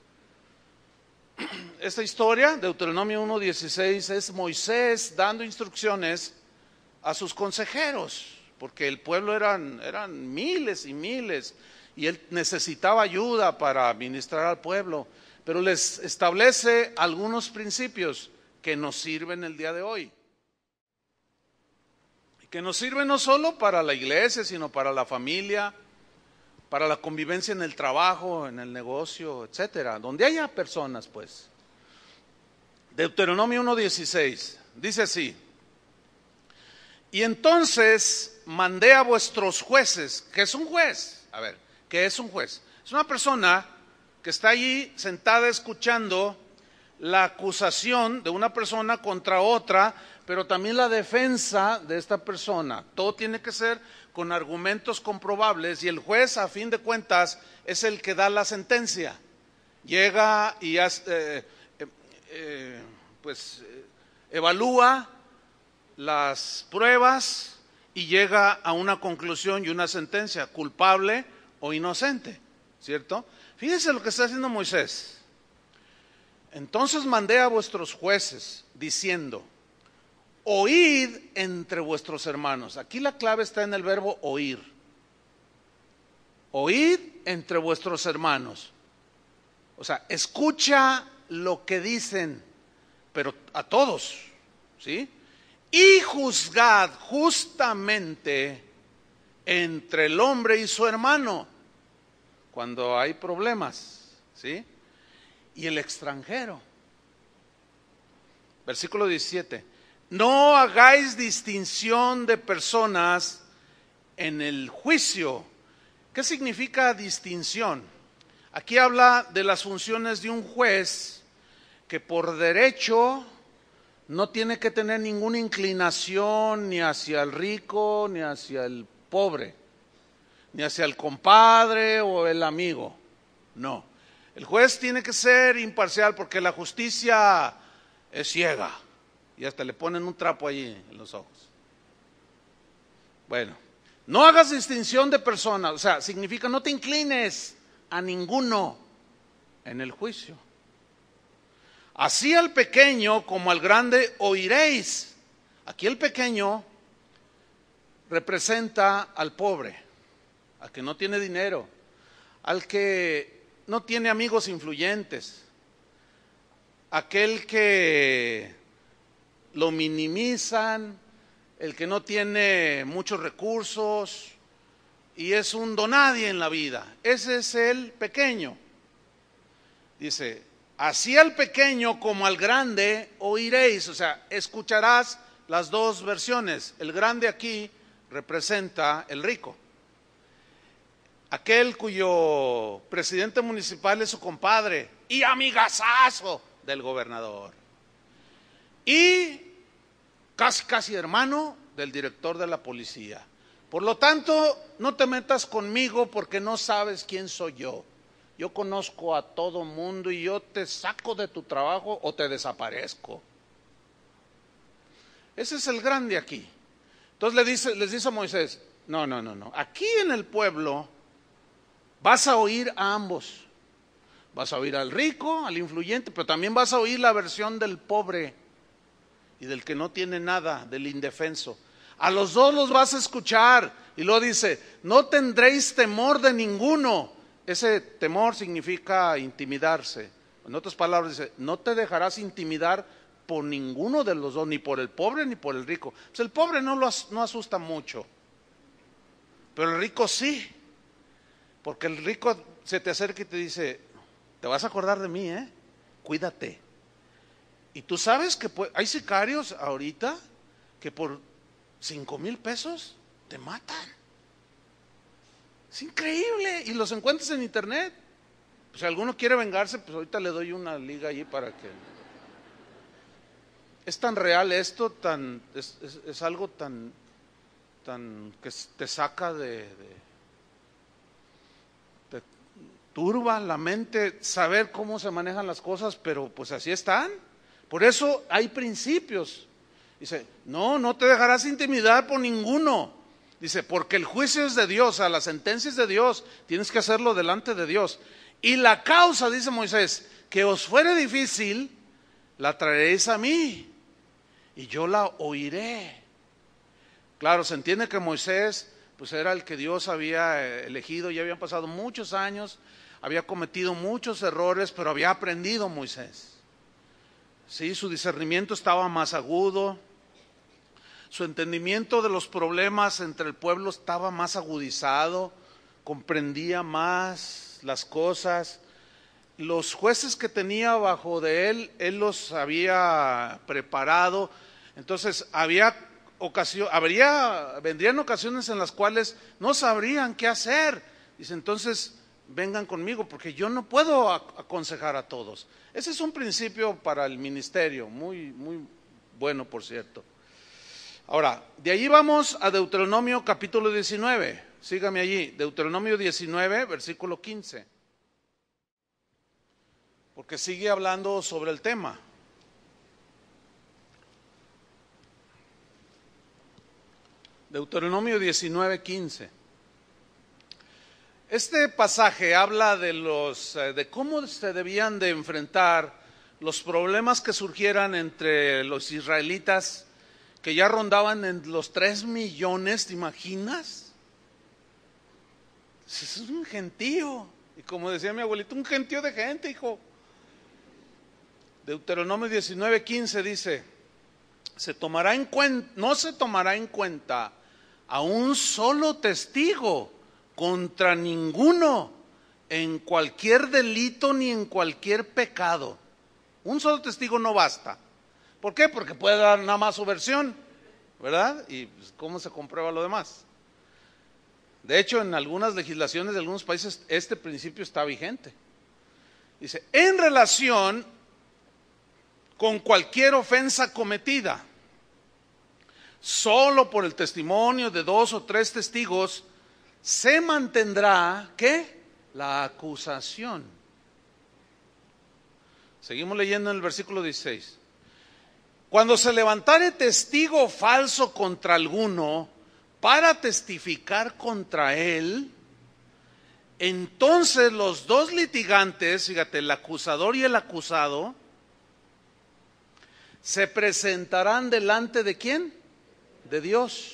Speaker 1: Esta historia, Deuteronomio uno dieciséis, es Moisés dando instrucciones a sus consejeros, porque el pueblo eran, eran miles y miles, y él necesitaba ayuda para ministrar al pueblo. Pero les establece algunos principios que nos sirven el día de hoy. Y que nos sirven no solo para la iglesia, sino para la familia, para la convivencia en el trabajo, en el negocio, etcétera. Donde haya personas, pues. Deuteronomio uno dieciséis, dice así. Y entonces mandé a vuestros jueces. ¿Qué es un juez? A ver, ¿qué es un juez? Es una persona que está allí sentada escuchando la acusación de una persona contra otra, pero también la defensa de esta persona. Todo tiene que ser con argumentos comprobables y el juez, a fin de cuentas, es el que da la sentencia. Llega y hace, eh, eh, eh, pues eh, evalúa las pruebas y llega a una conclusión y una sentencia, culpable o inocente, ¿cierto? Fíjense lo que está haciendo Moisés. Entonces mandé a vuestros jueces diciendo, oíd entre vuestros hermanos. Aquí la clave está en el verbo oír. Oíd entre vuestros hermanos. O sea, escucha lo que dicen, pero a todos, ¿sí? Y juzgad justamente entre el hombre y su hermano cuando hay problemas, ¿sí? Y el extranjero. Versículo diecisiete. No hagáis distinción de personas en el juicio. ¿Qué significa distinción? Aquí habla de las funciones de un juez que por derecho no tiene que tener ninguna inclinación ni hacia el rico ni hacia el pobre, ni hacia el compadre o el amigo. No, el juez tiene que ser imparcial porque la justicia es ciega y hasta le ponen un trapo allí en los ojos. Bueno, no hagas distinción de personas, o sea, significa no te inclines a ninguno en el juicio. Así al pequeño como al grande oiréis. Aquí el pequeño representa al pobre, al que no tiene dinero, al que no tiene amigos influyentes, aquel que lo minimizan, el que no tiene muchos recursos y es un donadie en la vida. Ese es el pequeño. Dice, así al pequeño como al grande oiréis, o sea, escucharás las dos versiones. El grande aquí representa el rico, aquel cuyo presidente municipal es su compadre y amigazazo del gobernador y casi casi hermano del director de la policía. Por lo tanto, no te metas conmigo porque no sabes quién soy yo. Yo conozco a todo mundo y yo te saco de tu trabajo o te desaparezco. Ese es el grande aquí. Entonces le dice, les dice a Moisés, no, no, no, no. Aquí en el pueblo vas a oír a ambos. Vas a oír al rico, al influyente, pero también vas a oír la versión del pobre y del que no tiene nada, del indefenso. A los dos los vas a escuchar. Y luego dice, no tendréis temor de ninguno. Ese temor significa intimidarse. En otras palabras dice, no te dejarás intimidar por ninguno de los dos, ni por el pobre ni por el rico. Pues el pobre no, lo as, no asusta mucho, pero el rico sí. Porque el rico se te acerca y te dice, te vas a acordar de mí, ¿eh? Cuídate. Y tú sabes que puede, hay sicarios ahorita que por cinco mil pesos te matan. Es increíble. Y los encuentras en internet. Pues si alguno quiere vengarse, pues ahorita le doy una liga allí para que... Es tan real esto, tan es, es, es algo tan, tan que te saca de, de... te turba la mente saber cómo se manejan las cosas, pero pues así están. Por eso hay principios. Dice, no, no te dejarás intimidar por ninguno. Dice, porque el juicio es de Dios, o sea, la sentencia es de Dios, tienes que hacerlo delante de Dios. Y la causa, dice Moisés, que os fuere difícil, la traeréis a mí, y yo la oiré. Claro, se entiende que Moisés, pues era el que Dios había elegido, ya habían pasado muchos años, había cometido muchos errores, pero había aprendido Moisés. Sí, su discernimiento estaba más agudo, su entendimiento de los problemas entre el pueblo estaba más agudizado, comprendía más las cosas. Los jueces que tenía bajo de él, él los había preparado. Entonces había ocasión, habría, vendrían ocasiones en las cuales no sabrían qué hacer. Dice, entonces vengan conmigo porque yo no puedo aconsejar a todos. Ese es un principio para el ministerio, muy, muy bueno, por cierto. Ahora, de allí vamos a Deuteronomio capítulo diecinueve. Sígame allí, Deuteronomio diecinueve, versículo quince. Porque sigue hablando sobre el tema. Deuteronomio diecinueve, quince. Este pasaje habla de los de cómo se debían de enfrentar los problemas que surgieran entre los israelitas, que ya rondaban en los tres millones, ¿te imaginas? Es un gentío, y como decía mi abuelito, un gentío de gente, hijo. Deuteronomio diecinueve, quince dice, se tomará en cuenta, no se tomará en cuenta a un solo testigo contra ninguno en cualquier delito ni en cualquier pecado. Un solo testigo no basta. ¿Por qué? Porque puede dar nada más su versión, ¿verdad? Y pues, ¿cómo se comprueba lo demás? De hecho, en algunas legislaciones de algunos países este principio está vigente. Dice, en relación con cualquier ofensa cometida, solo por el testimonio de dos o tres testigos, se mantendrá, ¿qué? La acusación. Seguimos leyendo en el versículo dieciséis. Cuando se levantare testigo falso contra alguno para testificar contra él, entonces los dos litigantes, fíjate, el acusador y el acusado, se presentarán delante de ¿quién? De Dios,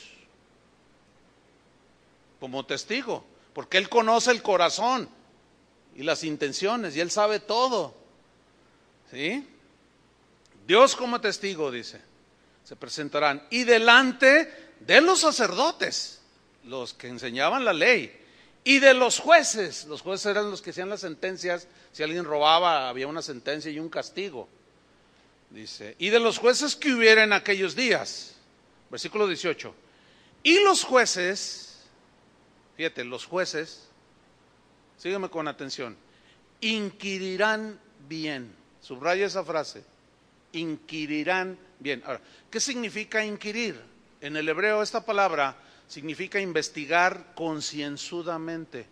Speaker 1: como testigo, porque Él conoce el corazón y las intenciones y Él sabe todo, ¿sí? Dios como testigo, dice, se presentarán, y delante de los sacerdotes, los que enseñaban la ley, y de los jueces. Los jueces eran los que hacían las sentencias. Si alguien robaba, había una sentencia y un castigo. Dice, y de los jueces que hubiera en aquellos días. Versículo dieciocho. Y los jueces, fíjate, los jueces, sígueme con atención, inquirirán bien. Subraya esa frase, inquirirán bien. Ahora, ¿qué significa inquirir? En el hebreo esta palabra significa investigar concienzudamente,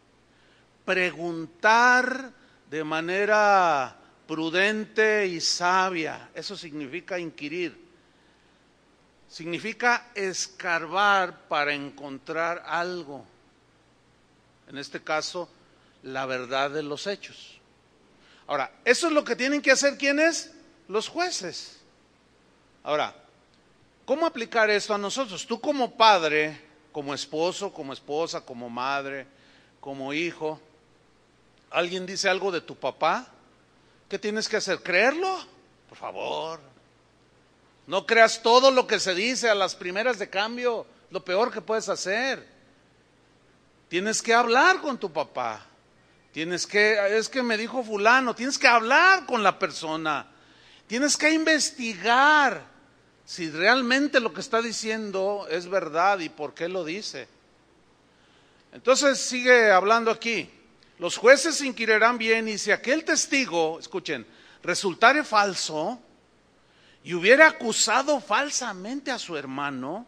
Speaker 1: preguntar de manera prudente y sabia. Eso significa inquirir. Significa escarbar para encontrar algo. En este caso, la verdad de los hechos. Ahora, eso es lo que tienen que hacer ¿quiénes? Los jueces. Ahora, ¿cómo aplicar esto a nosotros? Tú como padre, como esposo, como esposa, como madre, como hijo, ¿alguien dice algo de tu papá? ¿Qué tienes que hacer? ¿Creerlo? Por favor. No creas todo lo que se dice a las primeras de cambio, lo peor que puedes hacer. Tienes que hablar con tu papá. Tienes que, es que me dijo fulano, tienes que hablar con la persona. Tienes que investigar si realmente lo que está diciendo es verdad y por qué lo dice. Entonces sigue hablando aquí. Los jueces inquirirán bien y si aquel testigo, escuchen, resultare falso y hubiera acusado falsamente a su hermano,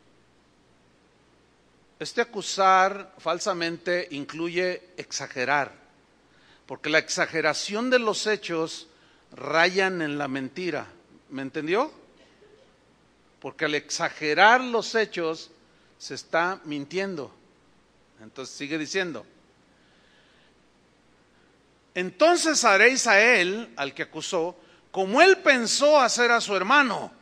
Speaker 1: este acusar falsamente incluye exagerar, porque la exageración de los hechos rayan en la mentira. ¿Me entendió? Porque al exagerar los hechos se está mintiendo. Entonces sigue diciendo, entonces haréis a él, al que acusó, como él pensó hacer a su hermano,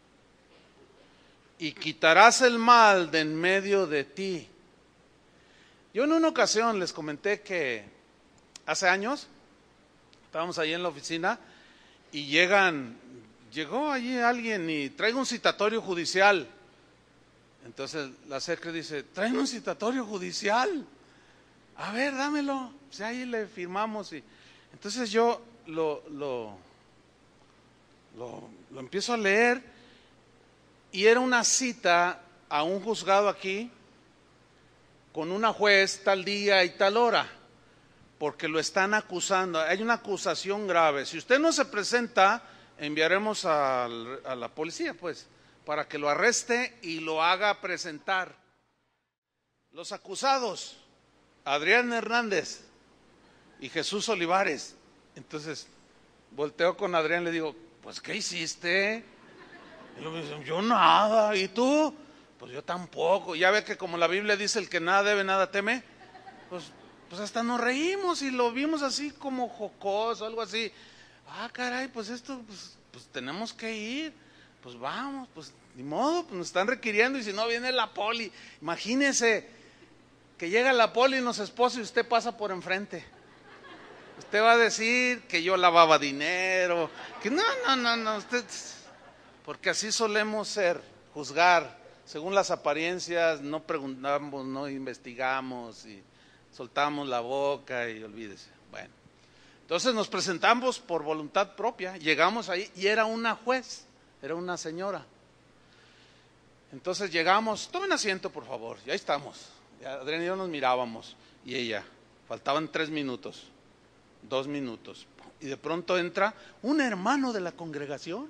Speaker 1: y quitarás el mal de en medio de ti. Yo en una ocasión les comenté que hace años estábamos ahí en la oficina y llegan, llegó allí alguien y trae un citatorio judicial. Entonces la secre dice, trae un citatorio judicial, a ver, dámelo. Pues ahí le firmamos y entonces yo lo, lo, lo, lo empiezo a leer y era una cita a un juzgado aquí con una juez tal día y tal hora, porque lo están acusando, hay una acusación grave. Si usted no se presenta, enviaremos a, a la policía, pues, para que lo arreste y lo haga presentar. Los acusados, Adrián Hernández y Jesús Olivares. Entonces, volteo con Adrián y le digo, pues, ¿qué hiciste? Y yo, yo nada, ¿y tú? Pues yo tampoco. Ya ve que como la Biblia dice, el que nada debe, nada teme. Pues, pues hasta nos reímos y lo vimos así como jocoso, algo así. Ah, caray, pues esto, pues, pues tenemos que ir. Pues vamos, pues ni modo, pues nos están requiriendo y si no viene la poli. Imagínese que llega la poli y nos esposa y usted pasa por enfrente. Usted va a decir que yo lavaba dinero, que no, no, no, no, usted, porque así solemos ser, juzgar, según las apariencias, no preguntamos, no investigamos y soltamos la boca y olvídese. Bueno, entonces nos presentamos por voluntad propia, llegamos ahí y era una juez, era una señora. Entonces llegamos, tomen asiento por favor, y ahí estamos. Adrián y yo nos mirábamos y ella, faltaban tres minutos, dos minutos, y de pronto entra un hermano de la congregación.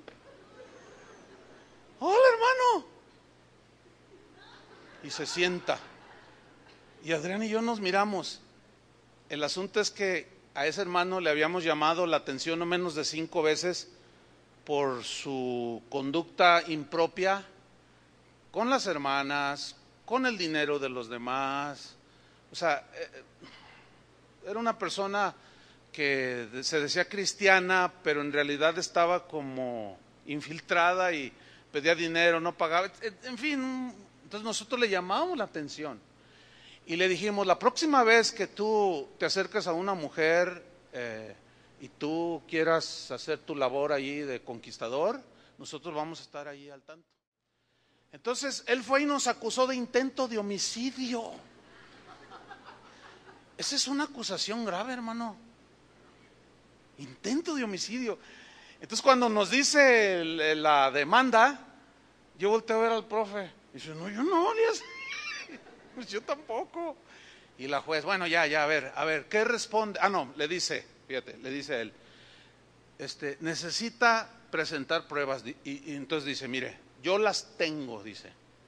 Speaker 1: Hola, hermano. Y se sienta. Y Adrián y yo nos miramos. El asunto es que a ese hermano le habíamos llamado la atención no menos de cinco veces por su conducta impropia con las hermanas, con el dinero de los demás. O sea, era una persona que se decía cristiana, pero en realidad estaba como infiltrada y pedía dinero, no pagaba, en fin. Entonces nosotros le llamamos la atención y le dijimos, la próxima vez que tú te acerques a una mujer eh, y tú quieras hacer tu labor allí de conquistador, nosotros vamos a estar ahí al tanto. Entonces él fue y nos acusó de intento de homicidio. Esa es una acusación grave, hermano. Intento de homicidio. Entonces cuando nos dice la demanda, yo volteo a ver al profe y dice, no, yo no, ni así. Pues yo tampoco. Y la juez, bueno, ya, ya, a ver, a ver, ¿qué responde? Ah, no, le dice, fíjate, le dice a él, este, necesita presentar pruebas. Y, y entonces dice, mire, yo las tengo, dice.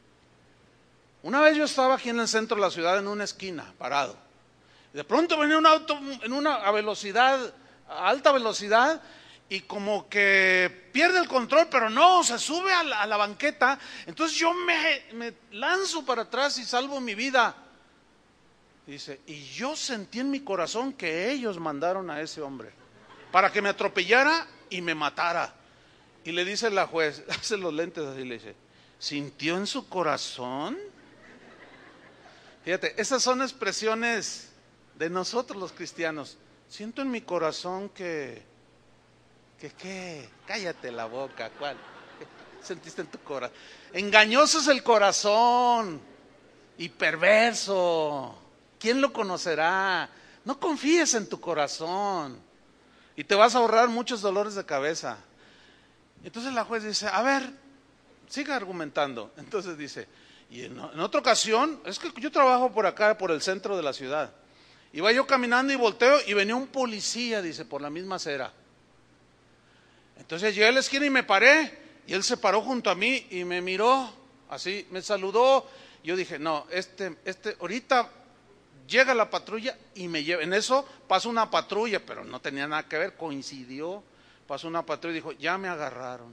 Speaker 1: Una vez yo estaba aquí en el centro de la ciudad, en una esquina, parado. De pronto venía un auto en una a velocidad, a alta velocidad, y como que pierde el control, pero no, se sube a la, a la banqueta. Entonces yo me, me lanzo para atrás y salvo mi vida. Dice, y yo sentí en mi corazón que ellos mandaron a ese hombre para que me atropellara y me matara. Y le dice la juez, hace los lentes así, le dice, ¿sintió en su corazón? Fíjate, esas son expresiones de nosotros los cristianos. Siento en mi corazón que, que qué, cállate la boca, ¿cuál? ¿Qué sentiste en tu corazón? Engañoso es el corazón y perverso. ¿Quién lo conocerá? No confíes en tu corazón y te vas a ahorrar muchos dolores de cabeza. Entonces la juez dice, a ver, siga argumentando. Entonces dice, y en, en otra ocasión, es que yo trabajo por acá, por el centro de la ciudad. Iba yo caminando y volteo y venía un policía, dice, por la misma acera. Entonces llegué a la esquina y me paré, y él se paró junto a mí y me miró, así, me saludó. Yo dije, no, este, este, ahorita llega la patrulla y me lleva. En eso pasó una patrulla, pero no tenía nada que ver, coincidió. Pasó una patrulla y dijo, ya me agarraron.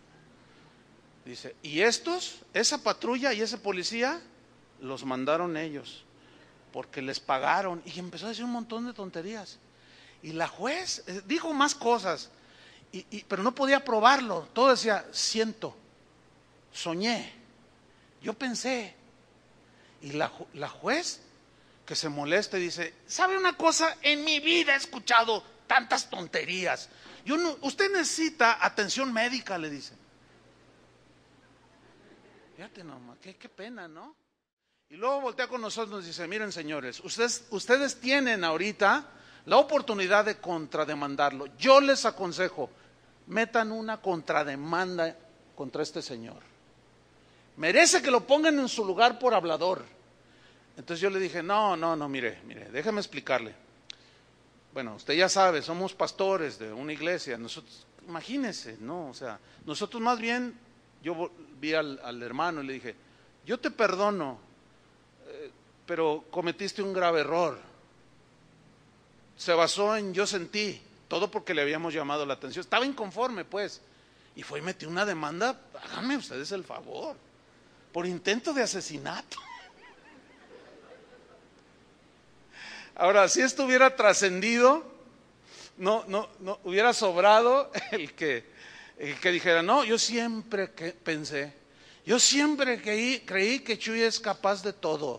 Speaker 1: Dice, y estos, esa patrulla y ese policía, los mandaron ellos, porque les pagaron. Y empezó a decir un montón de tonterías. Y la juez eh, dijo más cosas, y, y, pero no podía probarlo. Todo decía, siento, soñé, yo pensé. Y la, la juez, que se molesta y dice, ¿sabe una cosa? En mi vida he escuchado tantas tonterías. Yo no, usted necesita atención médica, le dice. Fíjate nomás, qué, qué pena, ¿no? Y luego voltea con nosotros y nos dice, miren señores, ustedes, ustedes tienen ahorita la oportunidad de contrademandarlo. Yo les aconsejo, metan una contrademanda contra este señor. Merece que lo pongan en su lugar por hablador. Entonces yo le dije, no, no, no, mire, mire, déjeme explicarle. Bueno, usted ya sabe, somos pastores de una iglesia, nosotros, imagínese, ¿no? O sea, nosotros más bien, yo vi al, al hermano y le dije, yo te perdono, eh, pero cometiste un grave error. Se basó en yo sentí, todo porque le habíamos llamado la atención, estaba inconforme pues, y fue y metió una demanda, háganme ustedes el favor, por intento de asesinato. Ahora, si esto hubiera trascendido, no, no, no hubiera sobrado el que, el que dijera, no, yo siempre que pensé, yo siempre creí, creí que Chuy es capaz de todo.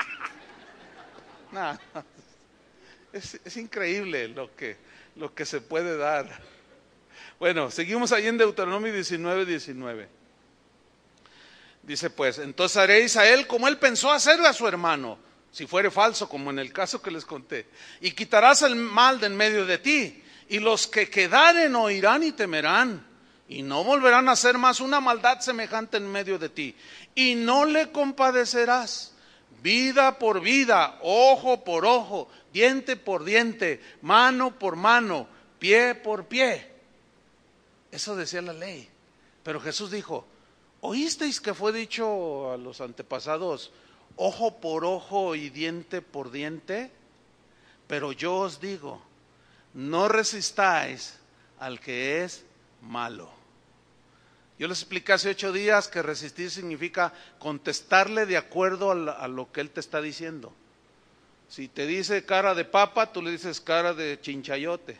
Speaker 1: No, es, es increíble lo que, lo que se puede dar. Bueno, seguimos ahí en Deuteronomio diecinueve, diecinueve. Dice pues, entonces haréis a él como él pensó hacerle a su hermano, si fuere falso, como en el caso que les conté, y quitarás el mal de en medio de ti, y los que quedaren oirán y temerán, y no volverán a hacer más una maldad semejante en medio de ti, y no le compadecerás. vida por vida, ojo por ojo, diente por diente, mano por mano, pie por pie. Eso decía la ley. Pero Jesús dijo, ¿oísteis que fue dicho a los antepasados, ojo por ojo y diente por diente? Pero yo os digo, no resistáis al que es malo. Yo les expliqué hace ocho días que resistir significa contestarle de acuerdo a lo que él te está diciendo. Si te dice cara de papa, tú le dices cara de chinchayote.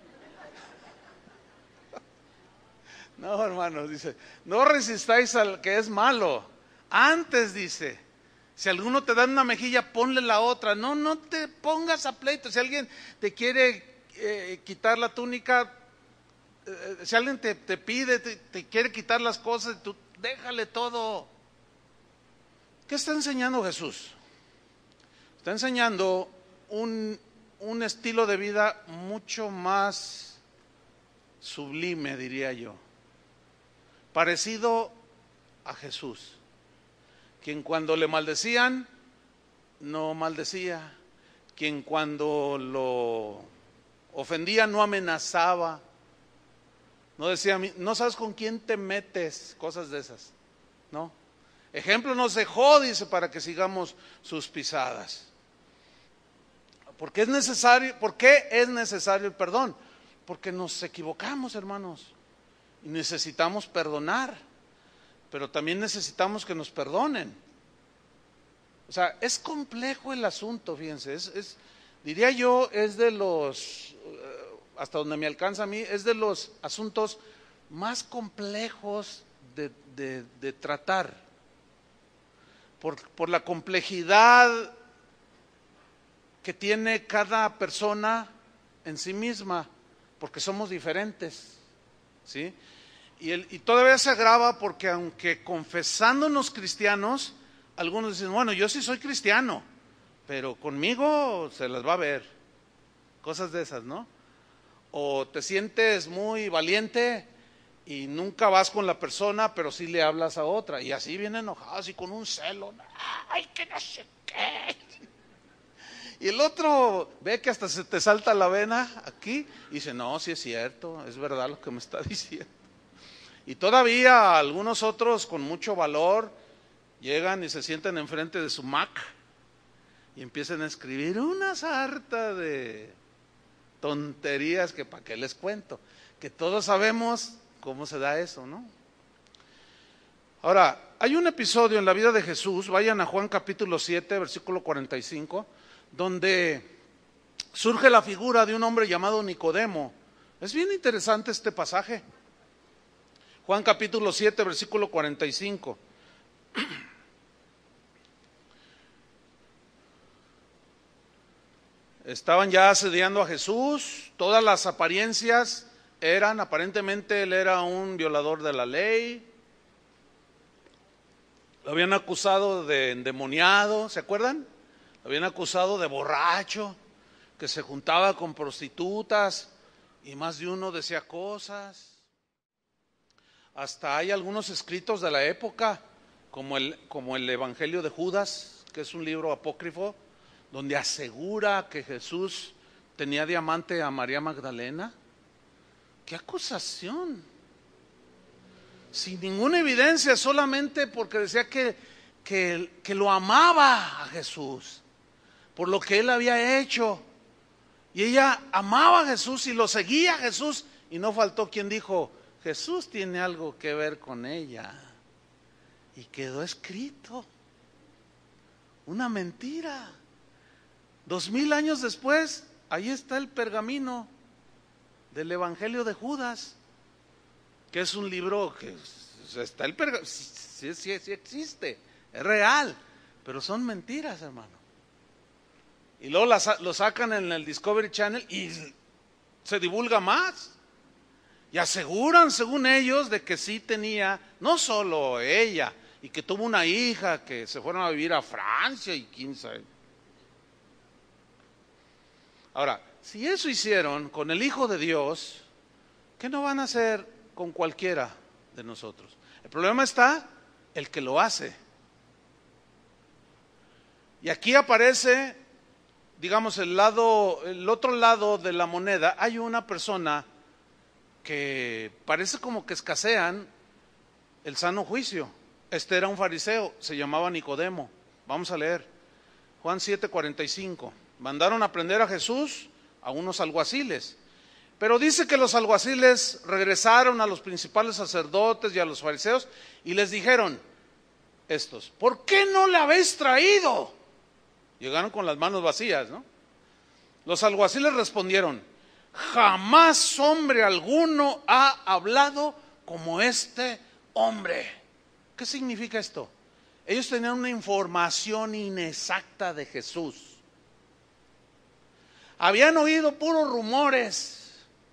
Speaker 1: No, hermanos, dice, no resistáis al que es malo. Antes dice, si alguno te da una mejilla, ponle la otra. No, no te pongas a pleito. Si alguien te quiere eh, quitar la túnica, eh, si alguien te, te pide, te, te quiere quitar las cosas, tú déjale todo. ¿Qué está enseñando Jesús? Está enseñando un, un estilo de vida mucho más sublime, diría yo, parecido a Jesús, quien cuando le maldecían, no maldecía, quien cuando lo ofendía no amenazaba, no decía, no sabes con quién te metes, cosas de esas, ¿no? Ejemplo nos dejó, dice, para que sigamos sus pisadas. ¿Por qué es necesario, por qué es necesario el perdón? Porque nos equivocamos, hermanos, y necesitamos perdonar, pero también necesitamos que nos perdonen. O sea, es complejo el asunto, fíjense, es, es, diría yo, es de los, hasta donde me alcanza a mí, es de los asuntos más complejos de, de, de tratar, por, por la complejidad que tiene cada persona en sí misma, porque somos diferentes, ¿sí? Y, el, y todavía se agrava porque aunque confesándonos cristianos, algunos dicen, bueno, yo sí soy cristiano, pero conmigo se las va a ver, cosas de esas, ¿no? O te sientes muy valiente y nunca vas con la persona, pero sí le hablas a otra, y así viene enojado, así con un celo, ay, que no sé qué. Y el otro ve que hasta se te salta la vena aquí y dice, no, sí es cierto, es verdad lo que me está diciendo. Y todavía algunos otros con mucho valor llegan y se sientan enfrente de su Mac y empiezan a escribir una sarta de tonterías que para qué les cuento, que todos sabemos cómo se da eso, ¿no? Ahora, hay un episodio en la vida de Jesús, vayan a Juan capítulo siete, versículo cuarenta y cinco, donde surge la figura de un hombre llamado Nicodemo. Es bien interesante este pasaje. Juan capítulo siete, versículo cuarenta y cinco. Estaban ya asediando a Jesús, todas las apariencias eran, aparentemente él era un violador de la ley, lo habían acusado de endemoniado, ¿se acuerdan? Lo habían acusado de borracho, que se juntaba con prostitutas y más de uno decía cosas. Hasta hay algunos escritos de la época, como el, como el Evangelio de Judas, que es un libro apócrifo, donde asegura que Jesús tenía de amante a María Magdalena. ¡Qué acusación! Sin ninguna evidencia, solamente porque decía que, que, que lo amaba a Jesús, por lo que él había hecho. Y ella amaba a Jesús y lo seguía a Jesús, y no faltó quien dijo, Jesús tiene algo que ver con ella. Y quedó escrito. Una mentira. Dos mil años después, ahí está el pergamino del Evangelio de Judas, que es un libro que está el pergamino, sí, sí, sí existe, es real, pero son mentiras, hermano. Y luego la, lo sacan en el Discovery Channel y se divulga más. Y aseguran, según ellos, de que sí tenía, no solo ella, y que tuvo una hija, que se fueron a vivir a Francia y quién sabe. Ahora, si eso hicieron con el Hijo de Dios, ¿qué no van a hacer con cualquiera de nosotros? El problema está el que lo hace. Y aquí aparece, digamos, el lado, el otro lado de la moneda. Hay una persona que parece como que escasean el sano juicio. Este era un fariseo, se llamaba Nicodemo. Vamos a leer Juan siete cuarenta y cinco. Mandaron a prender a Jesús a unos alguaciles, pero dice que los alguaciles regresaron a los principales sacerdotes y a los fariseos y les dijeron estos: ¿por qué no le habéis traído? Llegaron con las manos vacías, ¿no? Los alguaciles respondieron: jamás hombre alguno ha hablado como este hombre. ¿Qué significa esto? Ellos tenían una información inexacta de Jesús. Habían oído puros rumores,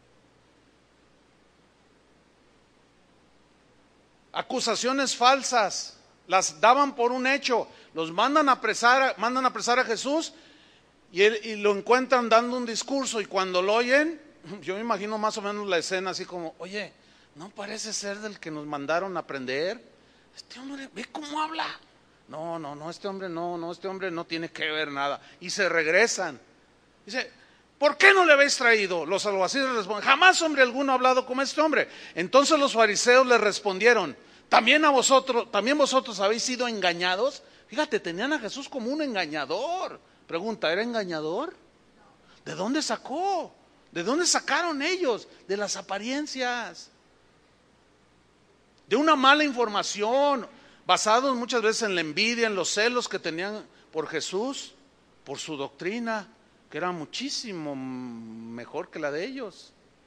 Speaker 1: acusaciones falsas, las daban por un hecho. Los mandan a apresar, mandan a apresar a Jesús y, él, y lo encuentran dando un discurso, y cuando lo oyen, yo me imagino más o menos la escena así como: oye, ¿no parece ser del que nos mandaron a prender? Este hombre, ve cómo habla. No, no, no, este hombre no, no, este hombre no tiene que ver nada. Y se regresan. Dice: ¿por qué no le habéis traído? Los alguaciles responden: jamás hombre alguno ha hablado como este hombre. Entonces los fariseos les respondieron: también a vosotros, también vosotros habéis sido engañados. Fíjate, tenían a Jesús como un engañador. Pregunta: ¿era engañador? ¿De dónde sacó? ¿De dónde sacaron ellos? De las apariencias, de una mala información, basados muchas veces en la envidia, en los celos que tenían por Jesús, por su doctrina, que era muchísimo mejor que la de ellos.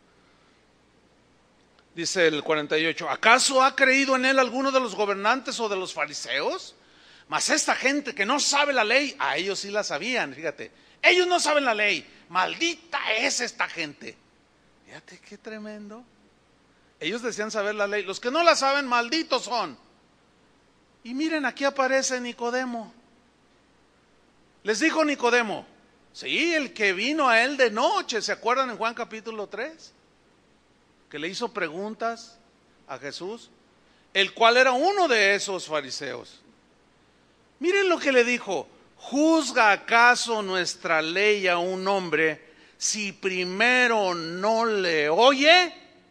Speaker 1: Dice el cuarenta y ocho: ¿acaso ha creído en él alguno de los gobernantes o de los fariseos? Mas esta gente que no sabe la ley, a ellos sí la sabían, fíjate. Ellos no saben la ley, maldita es esta gente. Fíjate qué tremendo. Ellos decían saber la ley, los que no la saben, malditos son. Y miren, aquí aparece Nicodemo. Les dijo Nicodemo, sí, el que vino a él de noche, ¿se acuerdan en Juan capítulo tres? Que le hizo preguntas a Jesús, el cual era uno de esos fariseos. Miren lo que le dijo: ¿juzga acaso nuestra ley a un hombre si primero no le oye?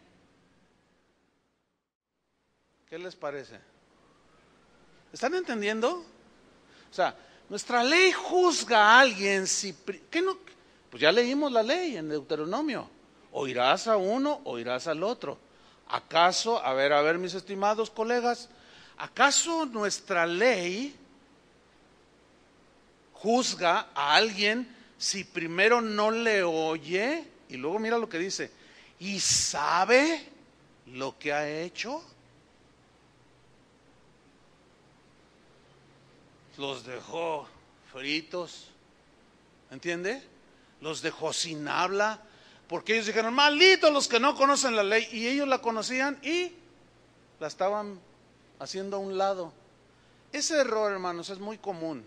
Speaker 1: ¿Qué les parece? ¿Están entendiendo? O sea, nuestra ley juzga a alguien si... ¿qué no? Pues ya leímos la ley en Deuteronomio. O irás a uno o irás al otro. ¿Acaso, a ver, a ver mis estimados colegas, acaso nuestra ley juzga a alguien si primero no le oye? Y luego mira lo que dice: ¿y sabe lo que ha hecho? Los dejó fritos, ¿entiende? Los dejó sin habla, porque ellos dijeron: malditos los que no conocen la ley. Y ellos la conocían y la estaban haciendo a un lado. Ese error, hermanos, es muy común.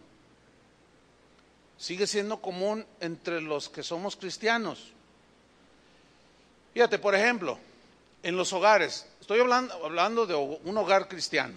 Speaker 1: Sigue siendo común entre los que somos cristianos. Fíjate, por ejemplo, en los hogares, estoy hablando, hablando de un hogar cristiano.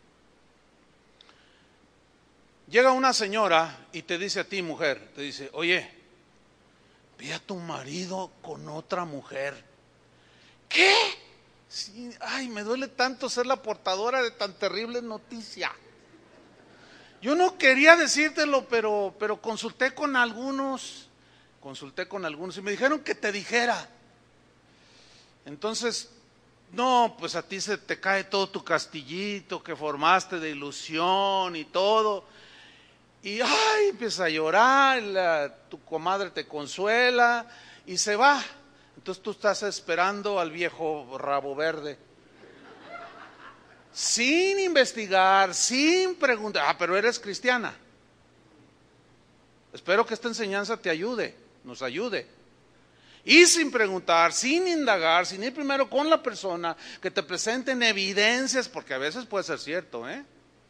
Speaker 1: Llega una señora y te dice a ti, mujer, te dice: oye, vi a tu marido con otra mujer. ¿Qué? Sí, ay, me duele tanto ser la portadora de tan terrible noticia. Yo no quería decírtelo, pero, pero consulté con algunos, consulté con algunos y me dijeron que te dijera. Entonces, no, pues a ti se te cae todo tu castillito que formaste de ilusión y todo. Y ay, empieza a llorar, la, tu comadre te consuela y se va. Entonces tú estás esperando al viejo rabo verde, sin investigar, sin preguntar. Ah, pero eres cristiana. Espero que esta enseñanza te ayude, nos ayude. Y sin preguntar, sin indagar, sin ir primero con la persona, que te presenten evidencias, porque a veces puede ser cierto, ¿eh?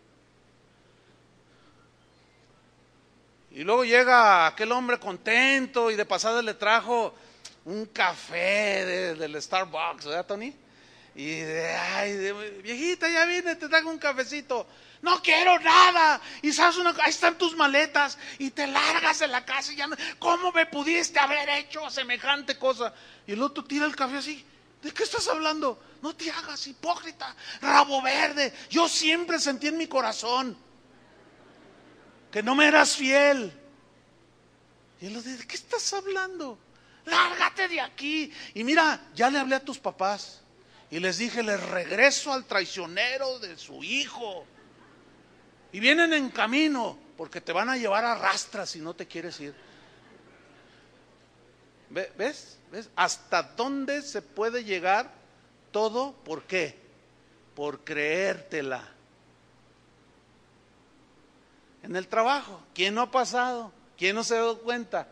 Speaker 1: Y luego llega aquel hombre contento y de pasada le trajo un café de, del Starbucks, ¿verdad, Tony? Y de, ay, de, viejita, ya vine, te traigo un cafecito. No quiero nada. Y sabes una, ahí están tus maletas y te largas de la casa y ya no, ¿cómo me pudiste haber hecho semejante cosa? Y el otro tira el café así. ¿De qué estás hablando? No te hagas hipócrita, rabo verde. Yo siempre sentí en mi corazón que no me eras fiel. Y él dice, ¿de qué estás hablando? Lárgate de aquí. Y mira, ya le hablé a tus papás y les dije, les regreso al traicionero de su hijo. Y vienen en camino porque te van a llevar a rastras si no te quieres ir. ¿Ves? ¿Ves? ¿Hasta dónde se puede llegar todo? ¿Por qué? Por creértela. En el trabajo, ¿quién no ha pasado? ¿Quién no se ha dado cuenta?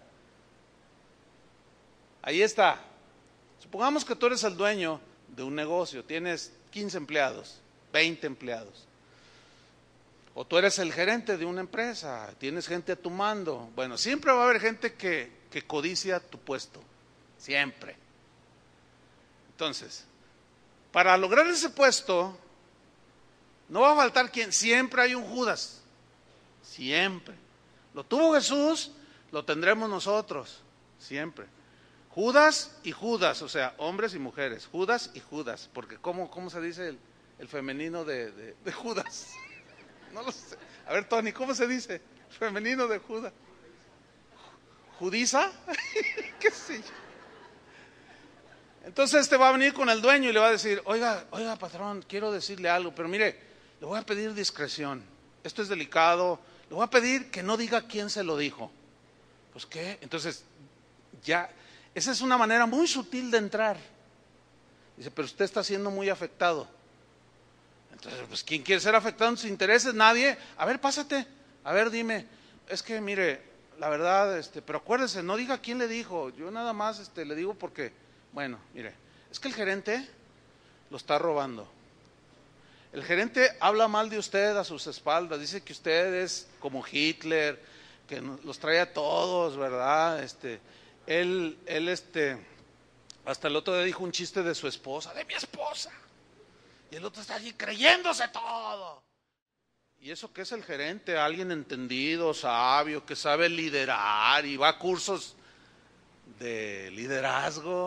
Speaker 1: Ahí está. Supongamos que tú eres el dueño de un negocio, tienes quince empleados, veinte empleados. O tú eres el gerente de una empresa, tienes gente a tu mando. Bueno, siempre va a haber gente que, que codicia tu puesto, siempre. Entonces, para lograr ese puesto, no va a faltar quien, siempre hay un Judas, siempre. Lo tuvo Jesús, lo tendremos nosotros, siempre. Judas y Judas, o sea, hombres y mujeres, Judas y Judas, porque ¿cómo, cómo se dice el, el femenino de, de, de Judas? No lo sé. A ver, Tony, ¿cómo se dice? Femenino de Judas. ¿Judisa? ¿Qué sé yo? Entonces este va a venir con el dueño y le va a decir, oiga, oiga, patrón, quiero decirle algo, pero mire, le voy a pedir discreción. Esto es delicado. Le voy a pedir que no diga quién se lo dijo. Pues, ¿qué? Entonces, ya, esa es una manera muy sutil de entrar. Dice, pero usted está siendo muy afectado. Entonces, pues, ¿quién quiere ser afectado en sus intereses? Nadie. A ver, pásate. A ver, dime. Es que, mire, la verdad, este, pero acuérdese, no diga quién le dijo. Yo nada más este, le digo porque, bueno, mire, es que el gerente lo está robando. El gerente habla mal de usted a sus espaldas. Dice que usted es como Hitler, que los trae a todos, ¿verdad? Este, él, él, este, hasta el otro día dijo un chiste de su esposa, de mi esposa. Y el otro está allí creyéndose todo. ¿Y eso qué es el gerente? Alguien entendido, sabio, que sabe liderar y va a cursos de liderazgo.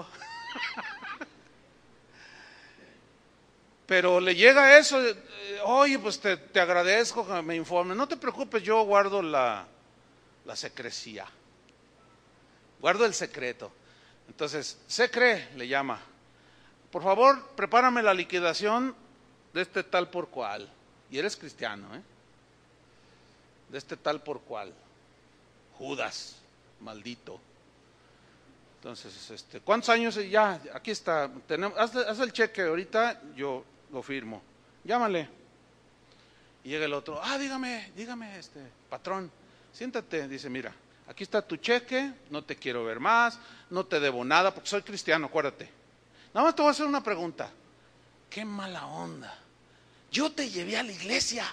Speaker 1: Pero le llega eso, oye, pues te, te agradezco que me informes. No te preocupes, yo guardo la, la secrecía. Guardo el secreto. Entonces, secre le llama. Por favor, prepárame la liquidación de este tal por cual. Y eres cristiano, ¿eh? De este tal por cual. Judas, maldito. Entonces, este, ¿cuántos años? Ya, aquí está. Tenemos, haz, haz el cheque ahorita, yo lo firmo. Llámale. Y llega el otro. Ah, dígame, dígame, este, patrón. Siéntate. Dice, mira, aquí está tu cheque. No te quiero ver más. No te debo nada porque soy cristiano, acuérdate. Nada más te voy a hacer una pregunta. Qué mala onda. Yo te llevé a la iglesia.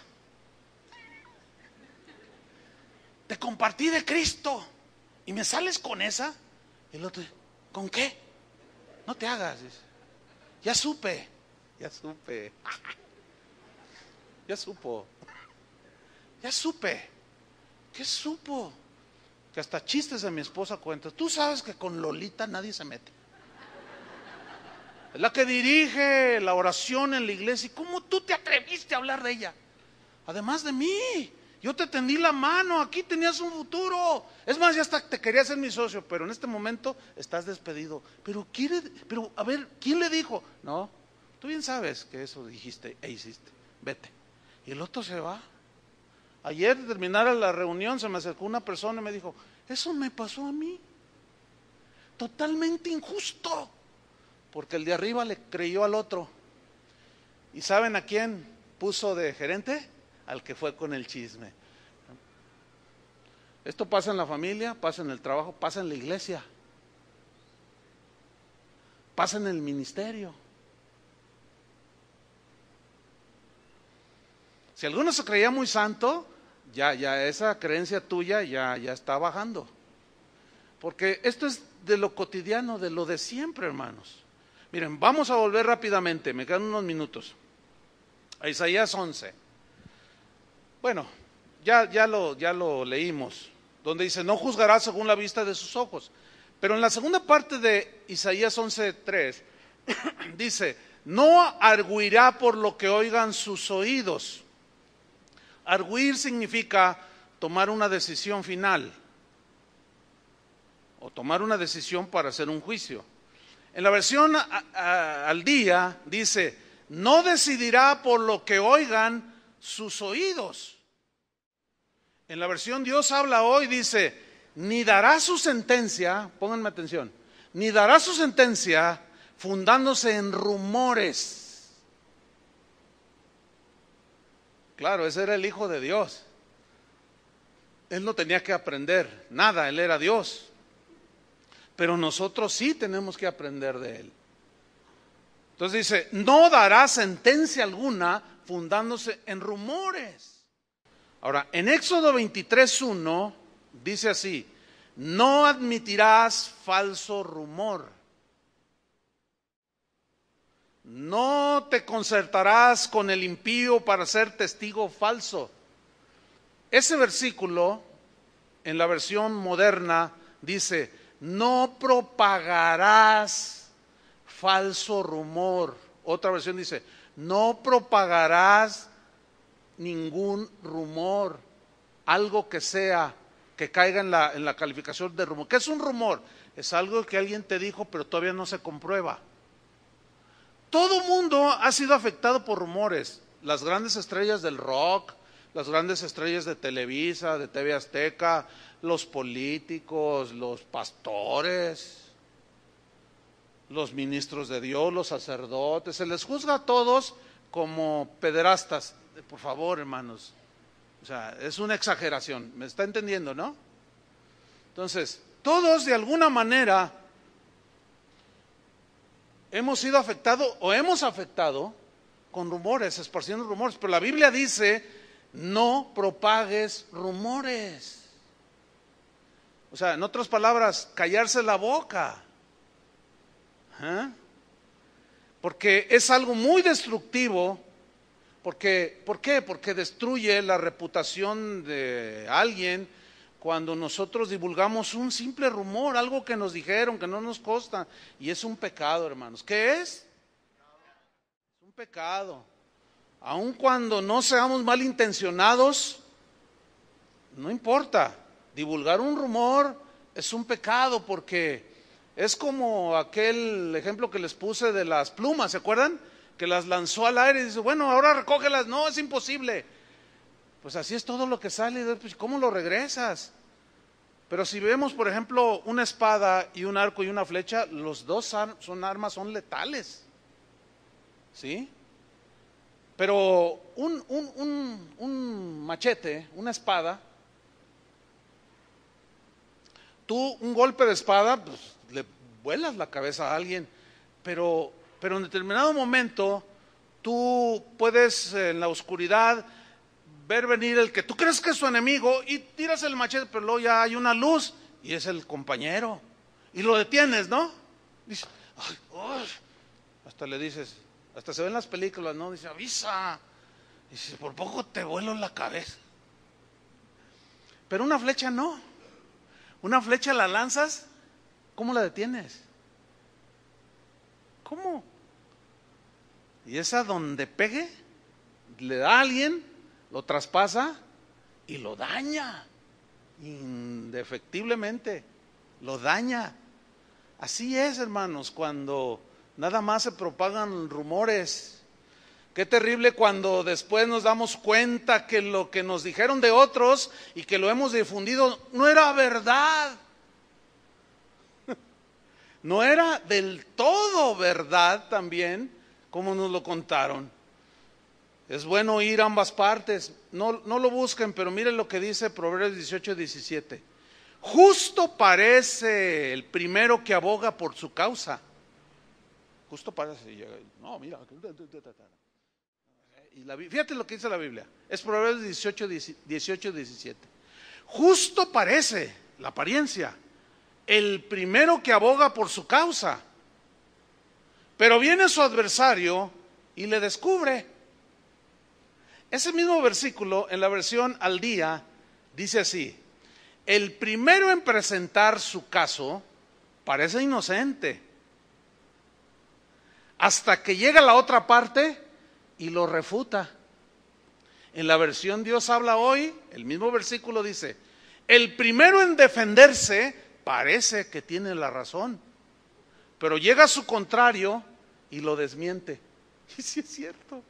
Speaker 1: Te compartí de Cristo. ¿Y me sales con esa? Y el otro, ¿con qué? No te hagas. Dice. Ya supe. Ya supe. Ya supo. Ya supe. ¿Qué supo? Que hasta chistes de mi esposa cuenta. Tú sabes que con Lolita nadie se mete. Es la que dirige la oración en la iglesia. ¿Y cómo tú te atreviste a hablar de ella? Además de mí, yo te tendí la mano, aquí tenías un futuro. Es más, ya hasta te quería ser mi socio, pero en este momento estás despedido. Pero quiere, pero a ver, ¿quién le dijo? No, tú bien sabes que eso dijiste e hiciste. Vete. Y el otro se va. Ayer, de terminar la reunión, se me acercó una persona y me dijo, eso me pasó a mí. Totalmente injusto. Porque el de arriba le creyó al otro. ¿Y saben a quién puso de gerente? Al que fue con el chisme. Esto pasa en la familia, pasa en el trabajo, pasa en la iglesia, pasa en el ministerio. Si alguno se creía muy santo, ya, ya esa creencia tuya ya, ya está bajando. Porque esto es de lo cotidiano, de lo de siempre, hermanos. Miren, vamos a volver rápidamente, me quedan unos minutos, a Isaías once. Bueno, ya, ya, lo, ya lo leímos, donde dice, no juzgará según la vista de sus ojos. Pero en la segunda parte de Isaías once tres, dice, no arguirá por lo que oigan sus oídos. Arguir significa tomar una decisión final, o tomar una decisión para hacer un juicio. En la versión a, a, al día dice, no decidirá por lo que oigan sus oídos. En la versión Dios habla hoy dice, ni dará su sentencia, pónganme atención, ni dará su sentencia fundándose en rumores. Claro, ese era el Hijo de Dios. Él no tenía que aprender nada, Él era Dios. Pero nosotros sí tenemos que aprender de Él. Entonces dice, no dará sentencia alguna fundándose en rumores. Ahora, en Éxodo veintitrés uno dice así, no admitirás falso rumor. No te concertarás con el impío para ser testigo falso. Ese versículo, en la versión moderna, dice, no propagarás falso rumor. Otra versión dice, no propagarás ningún rumor, algo que sea, que caiga en la, en la calificación de rumor. ¿Qué es un rumor? Es algo que alguien te dijo, pero todavía no se comprueba. Todo mundo ha sido afectado por rumores. Las grandes estrellas del rock, las grandes estrellas de Televisa, de T V Azteca, los políticos, los pastores, los ministros de Dios, los sacerdotes, se les juzga a todos como pederastas. Por favor, hermanos, o sea, es una exageración, ¿me está entendiendo, no? Entonces, todos de alguna manera hemos sido afectados o hemos afectado con rumores, esparciendo rumores, pero la Biblia dice, no propagues rumores. O sea, en otras palabras, callarse la boca. ¿Eh? Porque es algo muy destructivo. Porque, ¿por qué? Porque destruye la reputación de alguien cuando nosotros divulgamos un simple rumor, algo que nos dijeron, que no nos consta. Y es un pecado, hermanos. ¿Qué es? Es un pecado. Aun cuando no seamos malintencionados, no importa. Divulgar un rumor es un pecado porque es como aquel ejemplo que les puse de las plumas, ¿se acuerdan? Que las lanzó al aire y dice, bueno, ahora recógelas. No, es imposible. Pues así es todo lo que sale. Pues, ¿cómo lo regresas? Pero si vemos, por ejemplo, una espada y un arco y una flecha, los dos son armas, son letales. ¿Sí? Pero un, un, un, un machete, una espada, tú un golpe de espada, pues le vuelas la cabeza a alguien, pero, pero en determinado momento tú puedes en la oscuridad ver venir el que tú crees que es tu enemigo y tiras el machete, pero luego ya hay una luz y es el compañero y lo detienes, ¿no? Dice, ay, ay. Hasta le dices, hasta se ven las películas, ¿no? Dice, avisa. Dice, por poco te vuelo la cabeza. Pero una flecha no. Una flecha la lanzas, ¿cómo la detienes? ¿Cómo? Y esa donde pegue, le da a alguien, lo traspasa y lo daña. Indefectiblemente, lo daña. Así es, hermanos, cuando nada más se propagan rumores. Qué terrible cuando después nos damos cuenta que lo que nos dijeron de otros y que lo hemos difundido no era verdad. No era del todo verdad también, como nos lo contaron. Es bueno oír ambas partes. No, no lo busquen, pero miren lo que dice Proverbios dieciocho diecisiete. Justo parece el primero que aboga por su causa. Justo parece. No, mira. Y la, fíjate lo que dice la Biblia. Es Proverbios dieciocho diecisiete. Justo parece la apariencia el primero que aboga por su causa. Pero viene su adversario y le descubre. Ese mismo versículo en la versión al día dice así: el primero en presentar su caso parece inocente, hasta que llega la otra parte y lo refuta. En la versión Dios habla hoy, el mismo versículo dice: el primero en defenderse parece que tiene la razón, pero llega a su contrario y lo desmiente. Y sí es cierto.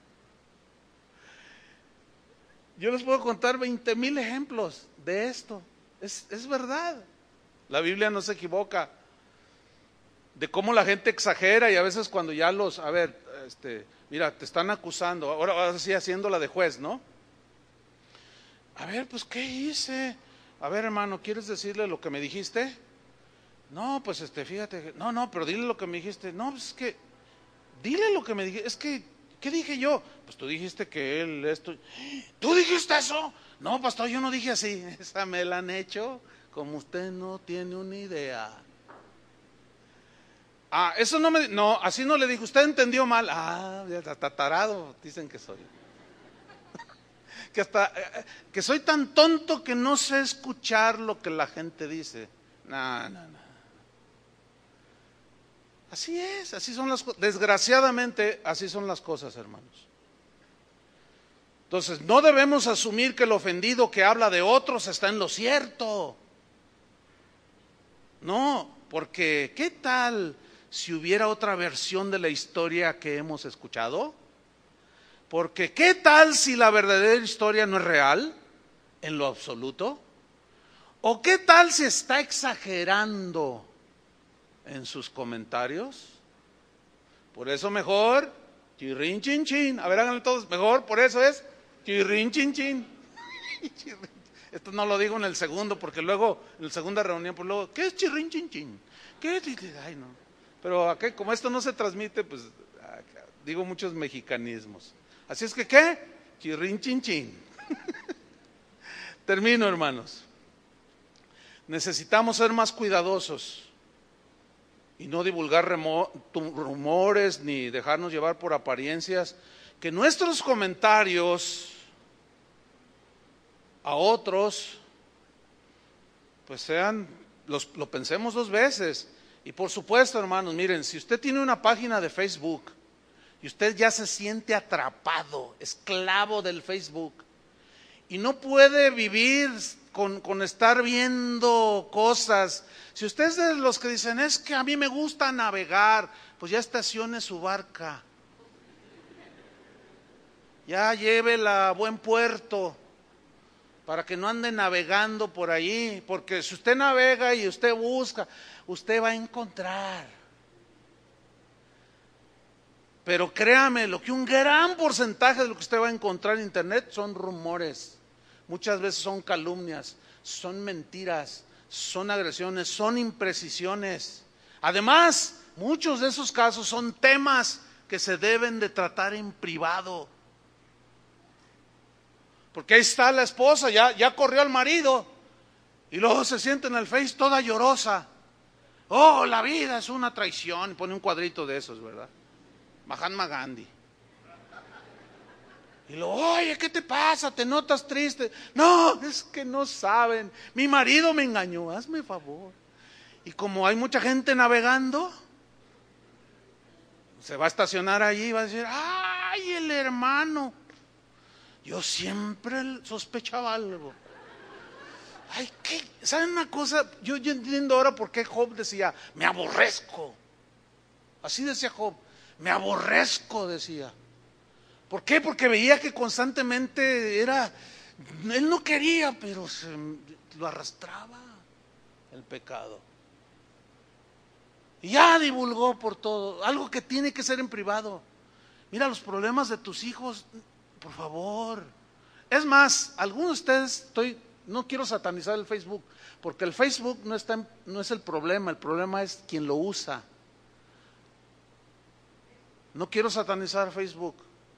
Speaker 1: Yo les puedo contar veinte mil ejemplos de esto. Es, es verdad. La Biblia no se equivoca. De cómo la gente exagera y a veces cuando ya los, a ver, este, mira, te están acusando, ahora así haciéndola de juez, ¿no? A ver, pues, ¿qué hice? A ver, hermano, ¿quieres decirle lo que me dijiste? No, pues, este, fíjate, no, no, pero dile lo que me dijiste. No, pues, es que, dile lo que me dijiste, es que, ¿qué dije yo? Pues tú dijiste que él esto. ¿Tú dijiste eso? No, pastor, yo no dije así. Esa me la han hecho como usted no tiene una idea. Ah, eso no me, no, así no le dijo, usted entendió mal. Ah, hasta tarado dicen que soy. Que hasta, que soy tan tonto que no sé escuchar lo que la gente dice. No, no, no. Así es, así son las cosas. Desgraciadamente, así son las cosas, hermanos. Entonces, no debemos asumir que el ofendido que habla de otros está en lo cierto. No, porque ¿qué tal si hubiera otra versión de la historia que hemos escuchado? Porque ¿qué tal si la verdadera historia no es real en lo absoluto? ¿O qué tal si está exagerando en sus comentarios? Por eso mejor, chirrin chin chin. A ver, háganlo todos, mejor, por eso es chirrin chin chin. Esto no lo digo en el segundo, porque luego, en la segunda reunión, pues luego, ¿qué es chirrin chin chin? ¿Qué es? Ay, no. Pero aquí, como esto no se transmite, pues digo muchos mexicanismos. Así es que, ¿qué? Chirrin chin chin. Termino, hermanos. Necesitamos ser más cuidadosos y no divulgar rumores ni dejarnos llevar por apariencias. Que nuestros comentarios a otros pues sean, los, lo pensemos dos veces. Y por supuesto, hermanos, miren, si usted tiene una página de Facebook y usted ya se siente atrapado, esclavo del Facebook, y no puede vivir con, con estar viendo cosas. Si usted es de los que dicen, es que a mí me gusta navegar, pues ya estacione su barca. Ya llévela a buen puerto para que no ande navegando por ahí, porque si usted navega y usted busca, usted va a encontrar. Pero créame, lo que un gran porcentaje de lo que usted va a encontrar en internet son rumores, muchas veces son calumnias, son mentiras, son agresiones, son imprecisiones. Además, muchos de esos casos son temas que se deben de tratar en privado. Porque ahí está la esposa, ya, ya corrió al marido y luego se siente en el Face toda llorosa. Oh, la vida es una traición, y pone un cuadrito de esos, ¿verdad? Mahatma Gandhi. Y luego, oye, ¿qué te pasa? ¿Te notas triste? No, es que no saben, mi marido me engañó, hazme favor. Y como hay mucha gente navegando, se va a estacionar allí y va a decir, ay, el hermano. Yo siempre sospechaba algo. Ay, ¿qué? ¿Saben una cosa? Yo, yo entiendo ahora por qué Job decía, me aborrezco. Así decía Job, me aborrezco, decía. ¿Por qué? Porque veía que constantemente era, él no quería, pero se, lo arrastraba el pecado. Y ya divulgó por todo, algo que tiene que ser en privado. Mira, los problemas de tus hijos, por favor. Es más, algunos de ustedes, estoy, no quiero satanizar el Facebook, porque el Facebook no, está en, no es el problema, el problema es quien lo usa. No quiero satanizar Facebook,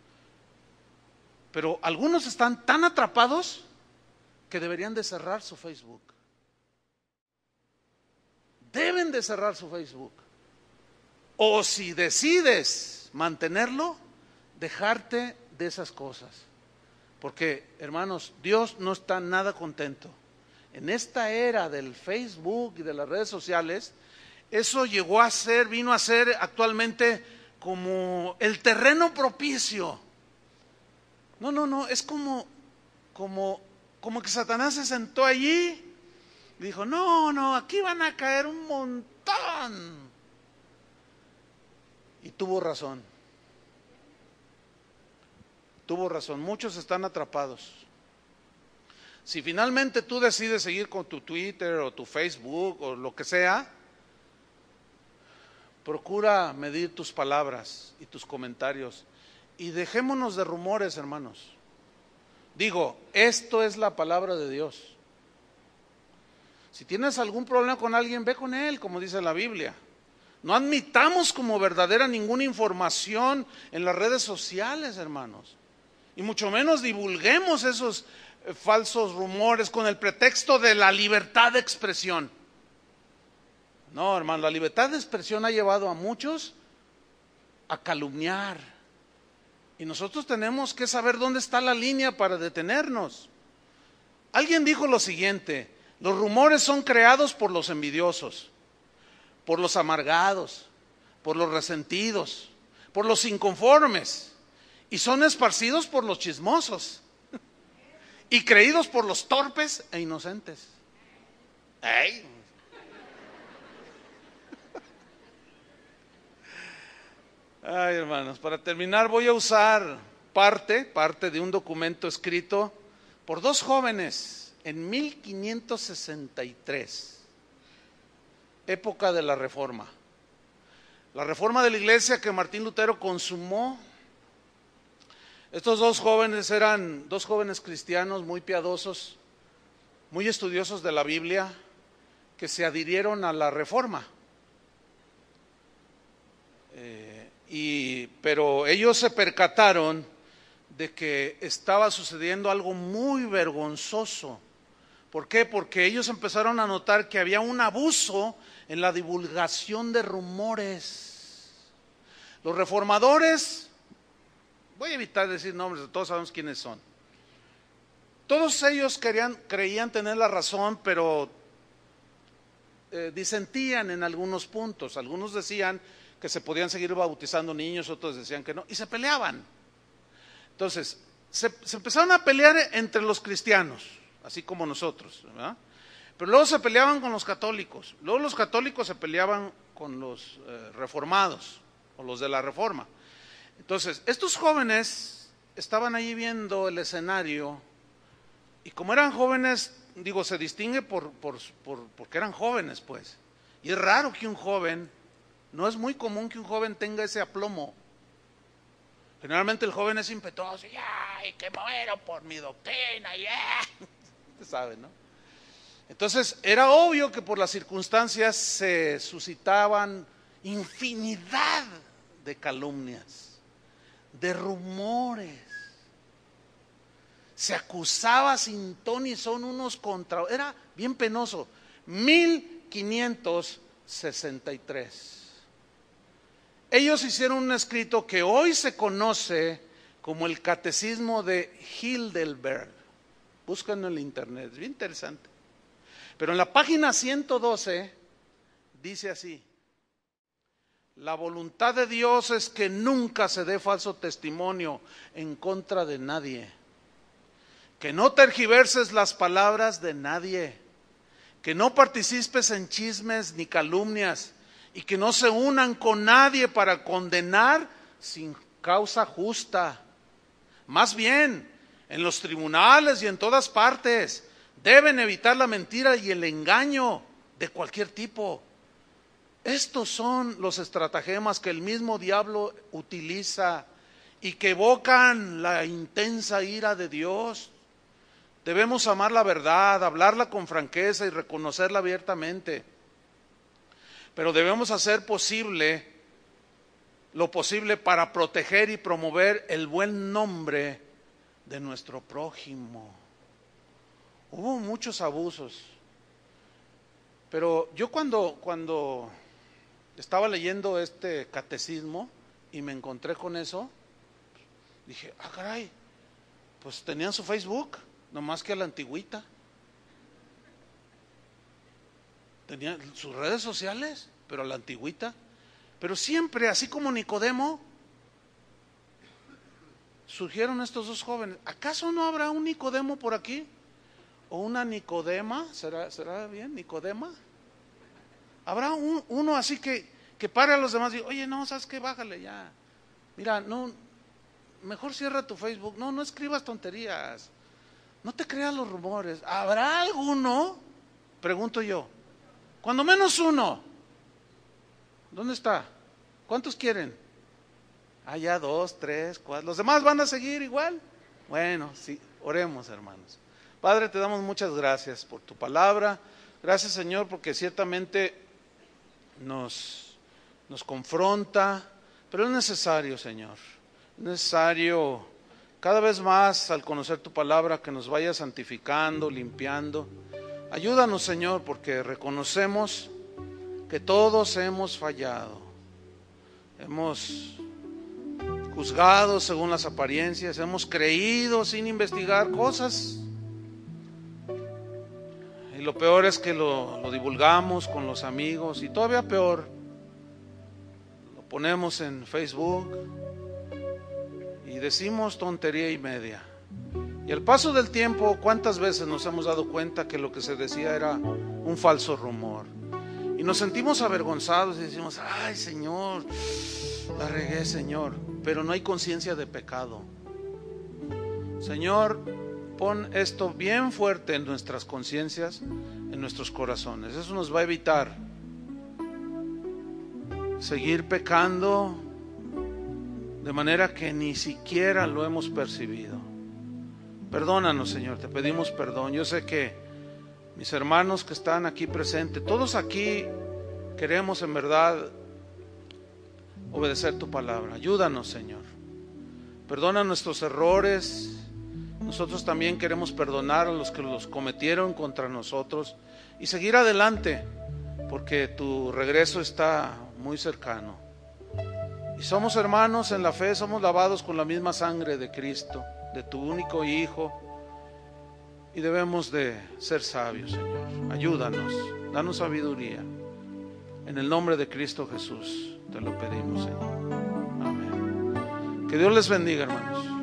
Speaker 1: pero algunos están tan atrapados que deberían de cerrar su Facebook. Deben de cerrar su Facebook. O si decides mantenerlo, dejarte de esas cosas. Porque, hermanos, Dios no está nada contento. En esta era del Facebook y de las redes sociales, eso llegó a ser, vino a ser actualmente como el terreno propicio. No, no, no, es como, como, como que Satanás se sentó allí y dijo, no, no, aquí van a caer un montón. Y tuvo razón. Tuvo razón, muchos están atrapados. Si finalmente tú decides seguir con tu Twitter o tu Facebook o lo que sea, procura medir tus palabras y tus comentarios y dejémonos de rumores, hermanos. Digo, esto es la palabra de Dios. Si tienes algún problema con alguien, ve con él, como dice la Biblia. No admitamos como verdadera ninguna información en las redes sociales, hermanos. Y mucho menos divulguemos esos eh, falsos rumores con el pretexto de la libertad de expresión. No, hermano, la libertad de expresión ha llevado a muchos a calumniar. Y nosotros tenemos que saber dónde está la línea para detenernos. Alguien dijo lo siguiente: los rumores son creados por los envidiosos, por los amargados, por los resentidos, por los inconformes, y son esparcidos por los chismosos y creídos por los torpes e inocentes. ¡Ey! Ay, hermanos, para terminar voy a usar parte, parte de un documento escrito por dos jóvenes en mil quinientos sesenta y tres, época de la Reforma. La Reforma de la Iglesia que Martín Lutero consumó. Estos dos jóvenes eran dos jóvenes cristianos muy piadosos, muy estudiosos de la Biblia, que se adhirieron a la Reforma. Eh, y, pero ellos se percataron de que estaba sucediendo algo muy vergonzoso. ¿Por qué? Porque ellos empezaron a notar que había un abuso en la divulgación de rumores. Los reformadores, voy a evitar decir nombres, todos sabemos quiénes son. Todos ellos querían, creían tener la razón, pero eh, disentían en algunos puntos. Algunos decían que se podían seguir bautizando niños, otros decían que no, y se peleaban. Entonces, se, se empezaron a pelear entre los cristianos, así como nosotros, ¿verdad? Pero luego se peleaban con los católicos, luego los católicos se peleaban con los eh, reformados, o los de la Reforma. Entonces, estos jóvenes estaban ahí viendo el escenario, y como eran jóvenes, digo, se distingue por, por, por, porque eran jóvenes, pues. Y es raro que un joven, no es muy común que un joven tenga ese aplomo. Generalmente el joven es impetuoso, y que muero por mi doctrina, ya. Usted sabe, ¿no? Entonces, era obvio que por las circunstancias se suscitaban infinidad de calumnias, de rumores. Se acusaba sin ton y son unos contra, era bien penoso. mil quinientos sesenta y tres. Ellos hicieron un escrito que hoy se conoce como el Catecismo de Heidelberg. Búscanlo en el internet, es bien interesante. Pero en la página ciento doce dice así: la voluntad de Dios es que nunca se dé falso testimonio en contra de nadie, que no tergiverses las palabras de nadie, que no participes en chismes ni calumnias, y que no se unan con nadie para condenar sin causa justa. Más bien, en los tribunales y en todas partes, deben evitar la mentira y el engaño de cualquier tipo. Estos son los estratagemas que el mismo diablo utiliza y que evocan la intensa ira de Dios. Debemos amar la verdad, hablarla con franqueza y reconocerla abiertamente. Pero debemos hacer posible lo posible para proteger y promover el buen nombre de nuestro prójimo. Hubo muchos abusos, pero yo cuando, cuando estaba leyendo este catecismo y me encontré con eso. Dije, ah, caray, pues tenían su Facebook, nomás que a la antigüita. Tenían sus redes sociales, pero a la antigüita. Pero siempre, así como Nicodemo, surgieron estos dos jóvenes. ¿Acaso no habrá un Nicodemo por aquí? ¿O una Nicodema? ¿Será, será bien? ¿Nicodema? Habrá un, uno así que, que pare a los demás y diga, oye, no, ¿sabes qué? Bájale ya. Mira, no, mejor cierra tu Facebook. No, no escribas tonterías. No te creas los rumores. ¿Habrá alguno? Pregunto yo. Cuando menos uno. ¿Dónde está? ¿Cuántos quieren? Ah, ya dos, tres, cuatro. ¿Los demás van a seguir igual? Bueno, sí, oremos, hermanos. Padre, te damos muchas gracias por tu palabra. Gracias, Señor, porque ciertamente nos, nos confronta, pero es necesario, Señor. Es necesario cada vez más, al conocer tu palabra, que nos vaya santificando, limpiando. Ayúdanos, Señor, porque reconocemos que todos hemos fallado. Hemos juzgado según las apariencias, hemos creído sin investigar cosas. Y lo peor es que lo, lo divulgamos con los amigos, y todavía peor, lo ponemos en Facebook y decimos tontería y media. Y al paso del tiempo, ¿cuántas veces nos hemos dado cuenta que lo que se decía era un falso rumor? Y nos sentimos avergonzados y decimos, ay, Señor, la regué, Señor. Pero no hay conciencia de pecado. Señor, pon esto bien fuerte en nuestras conciencias, en nuestros corazones. Eso nos va a evitar seguir pecando de manera que ni siquiera lo hemos percibido. Perdónanos, Señor, te pedimos perdón. Yo sé que mis hermanos que están aquí presentes, todos aquí queremos en verdad obedecer tu palabra. Ayúdanos, Señor. Perdona nuestros errores. Nosotros también queremos perdonar a los que los cometieron contra nosotros y seguir adelante, porque tu regreso está muy cercano. Y somos hermanos en la fe, somos lavados con la misma sangre de Cristo, de tu único Hijo, y debemos de ser sabios, Señor. Ayúdanos, danos sabiduría. En el nombre de Cristo Jesús te lo pedimos, Señor. Amén. Que Dios les bendiga, hermanos.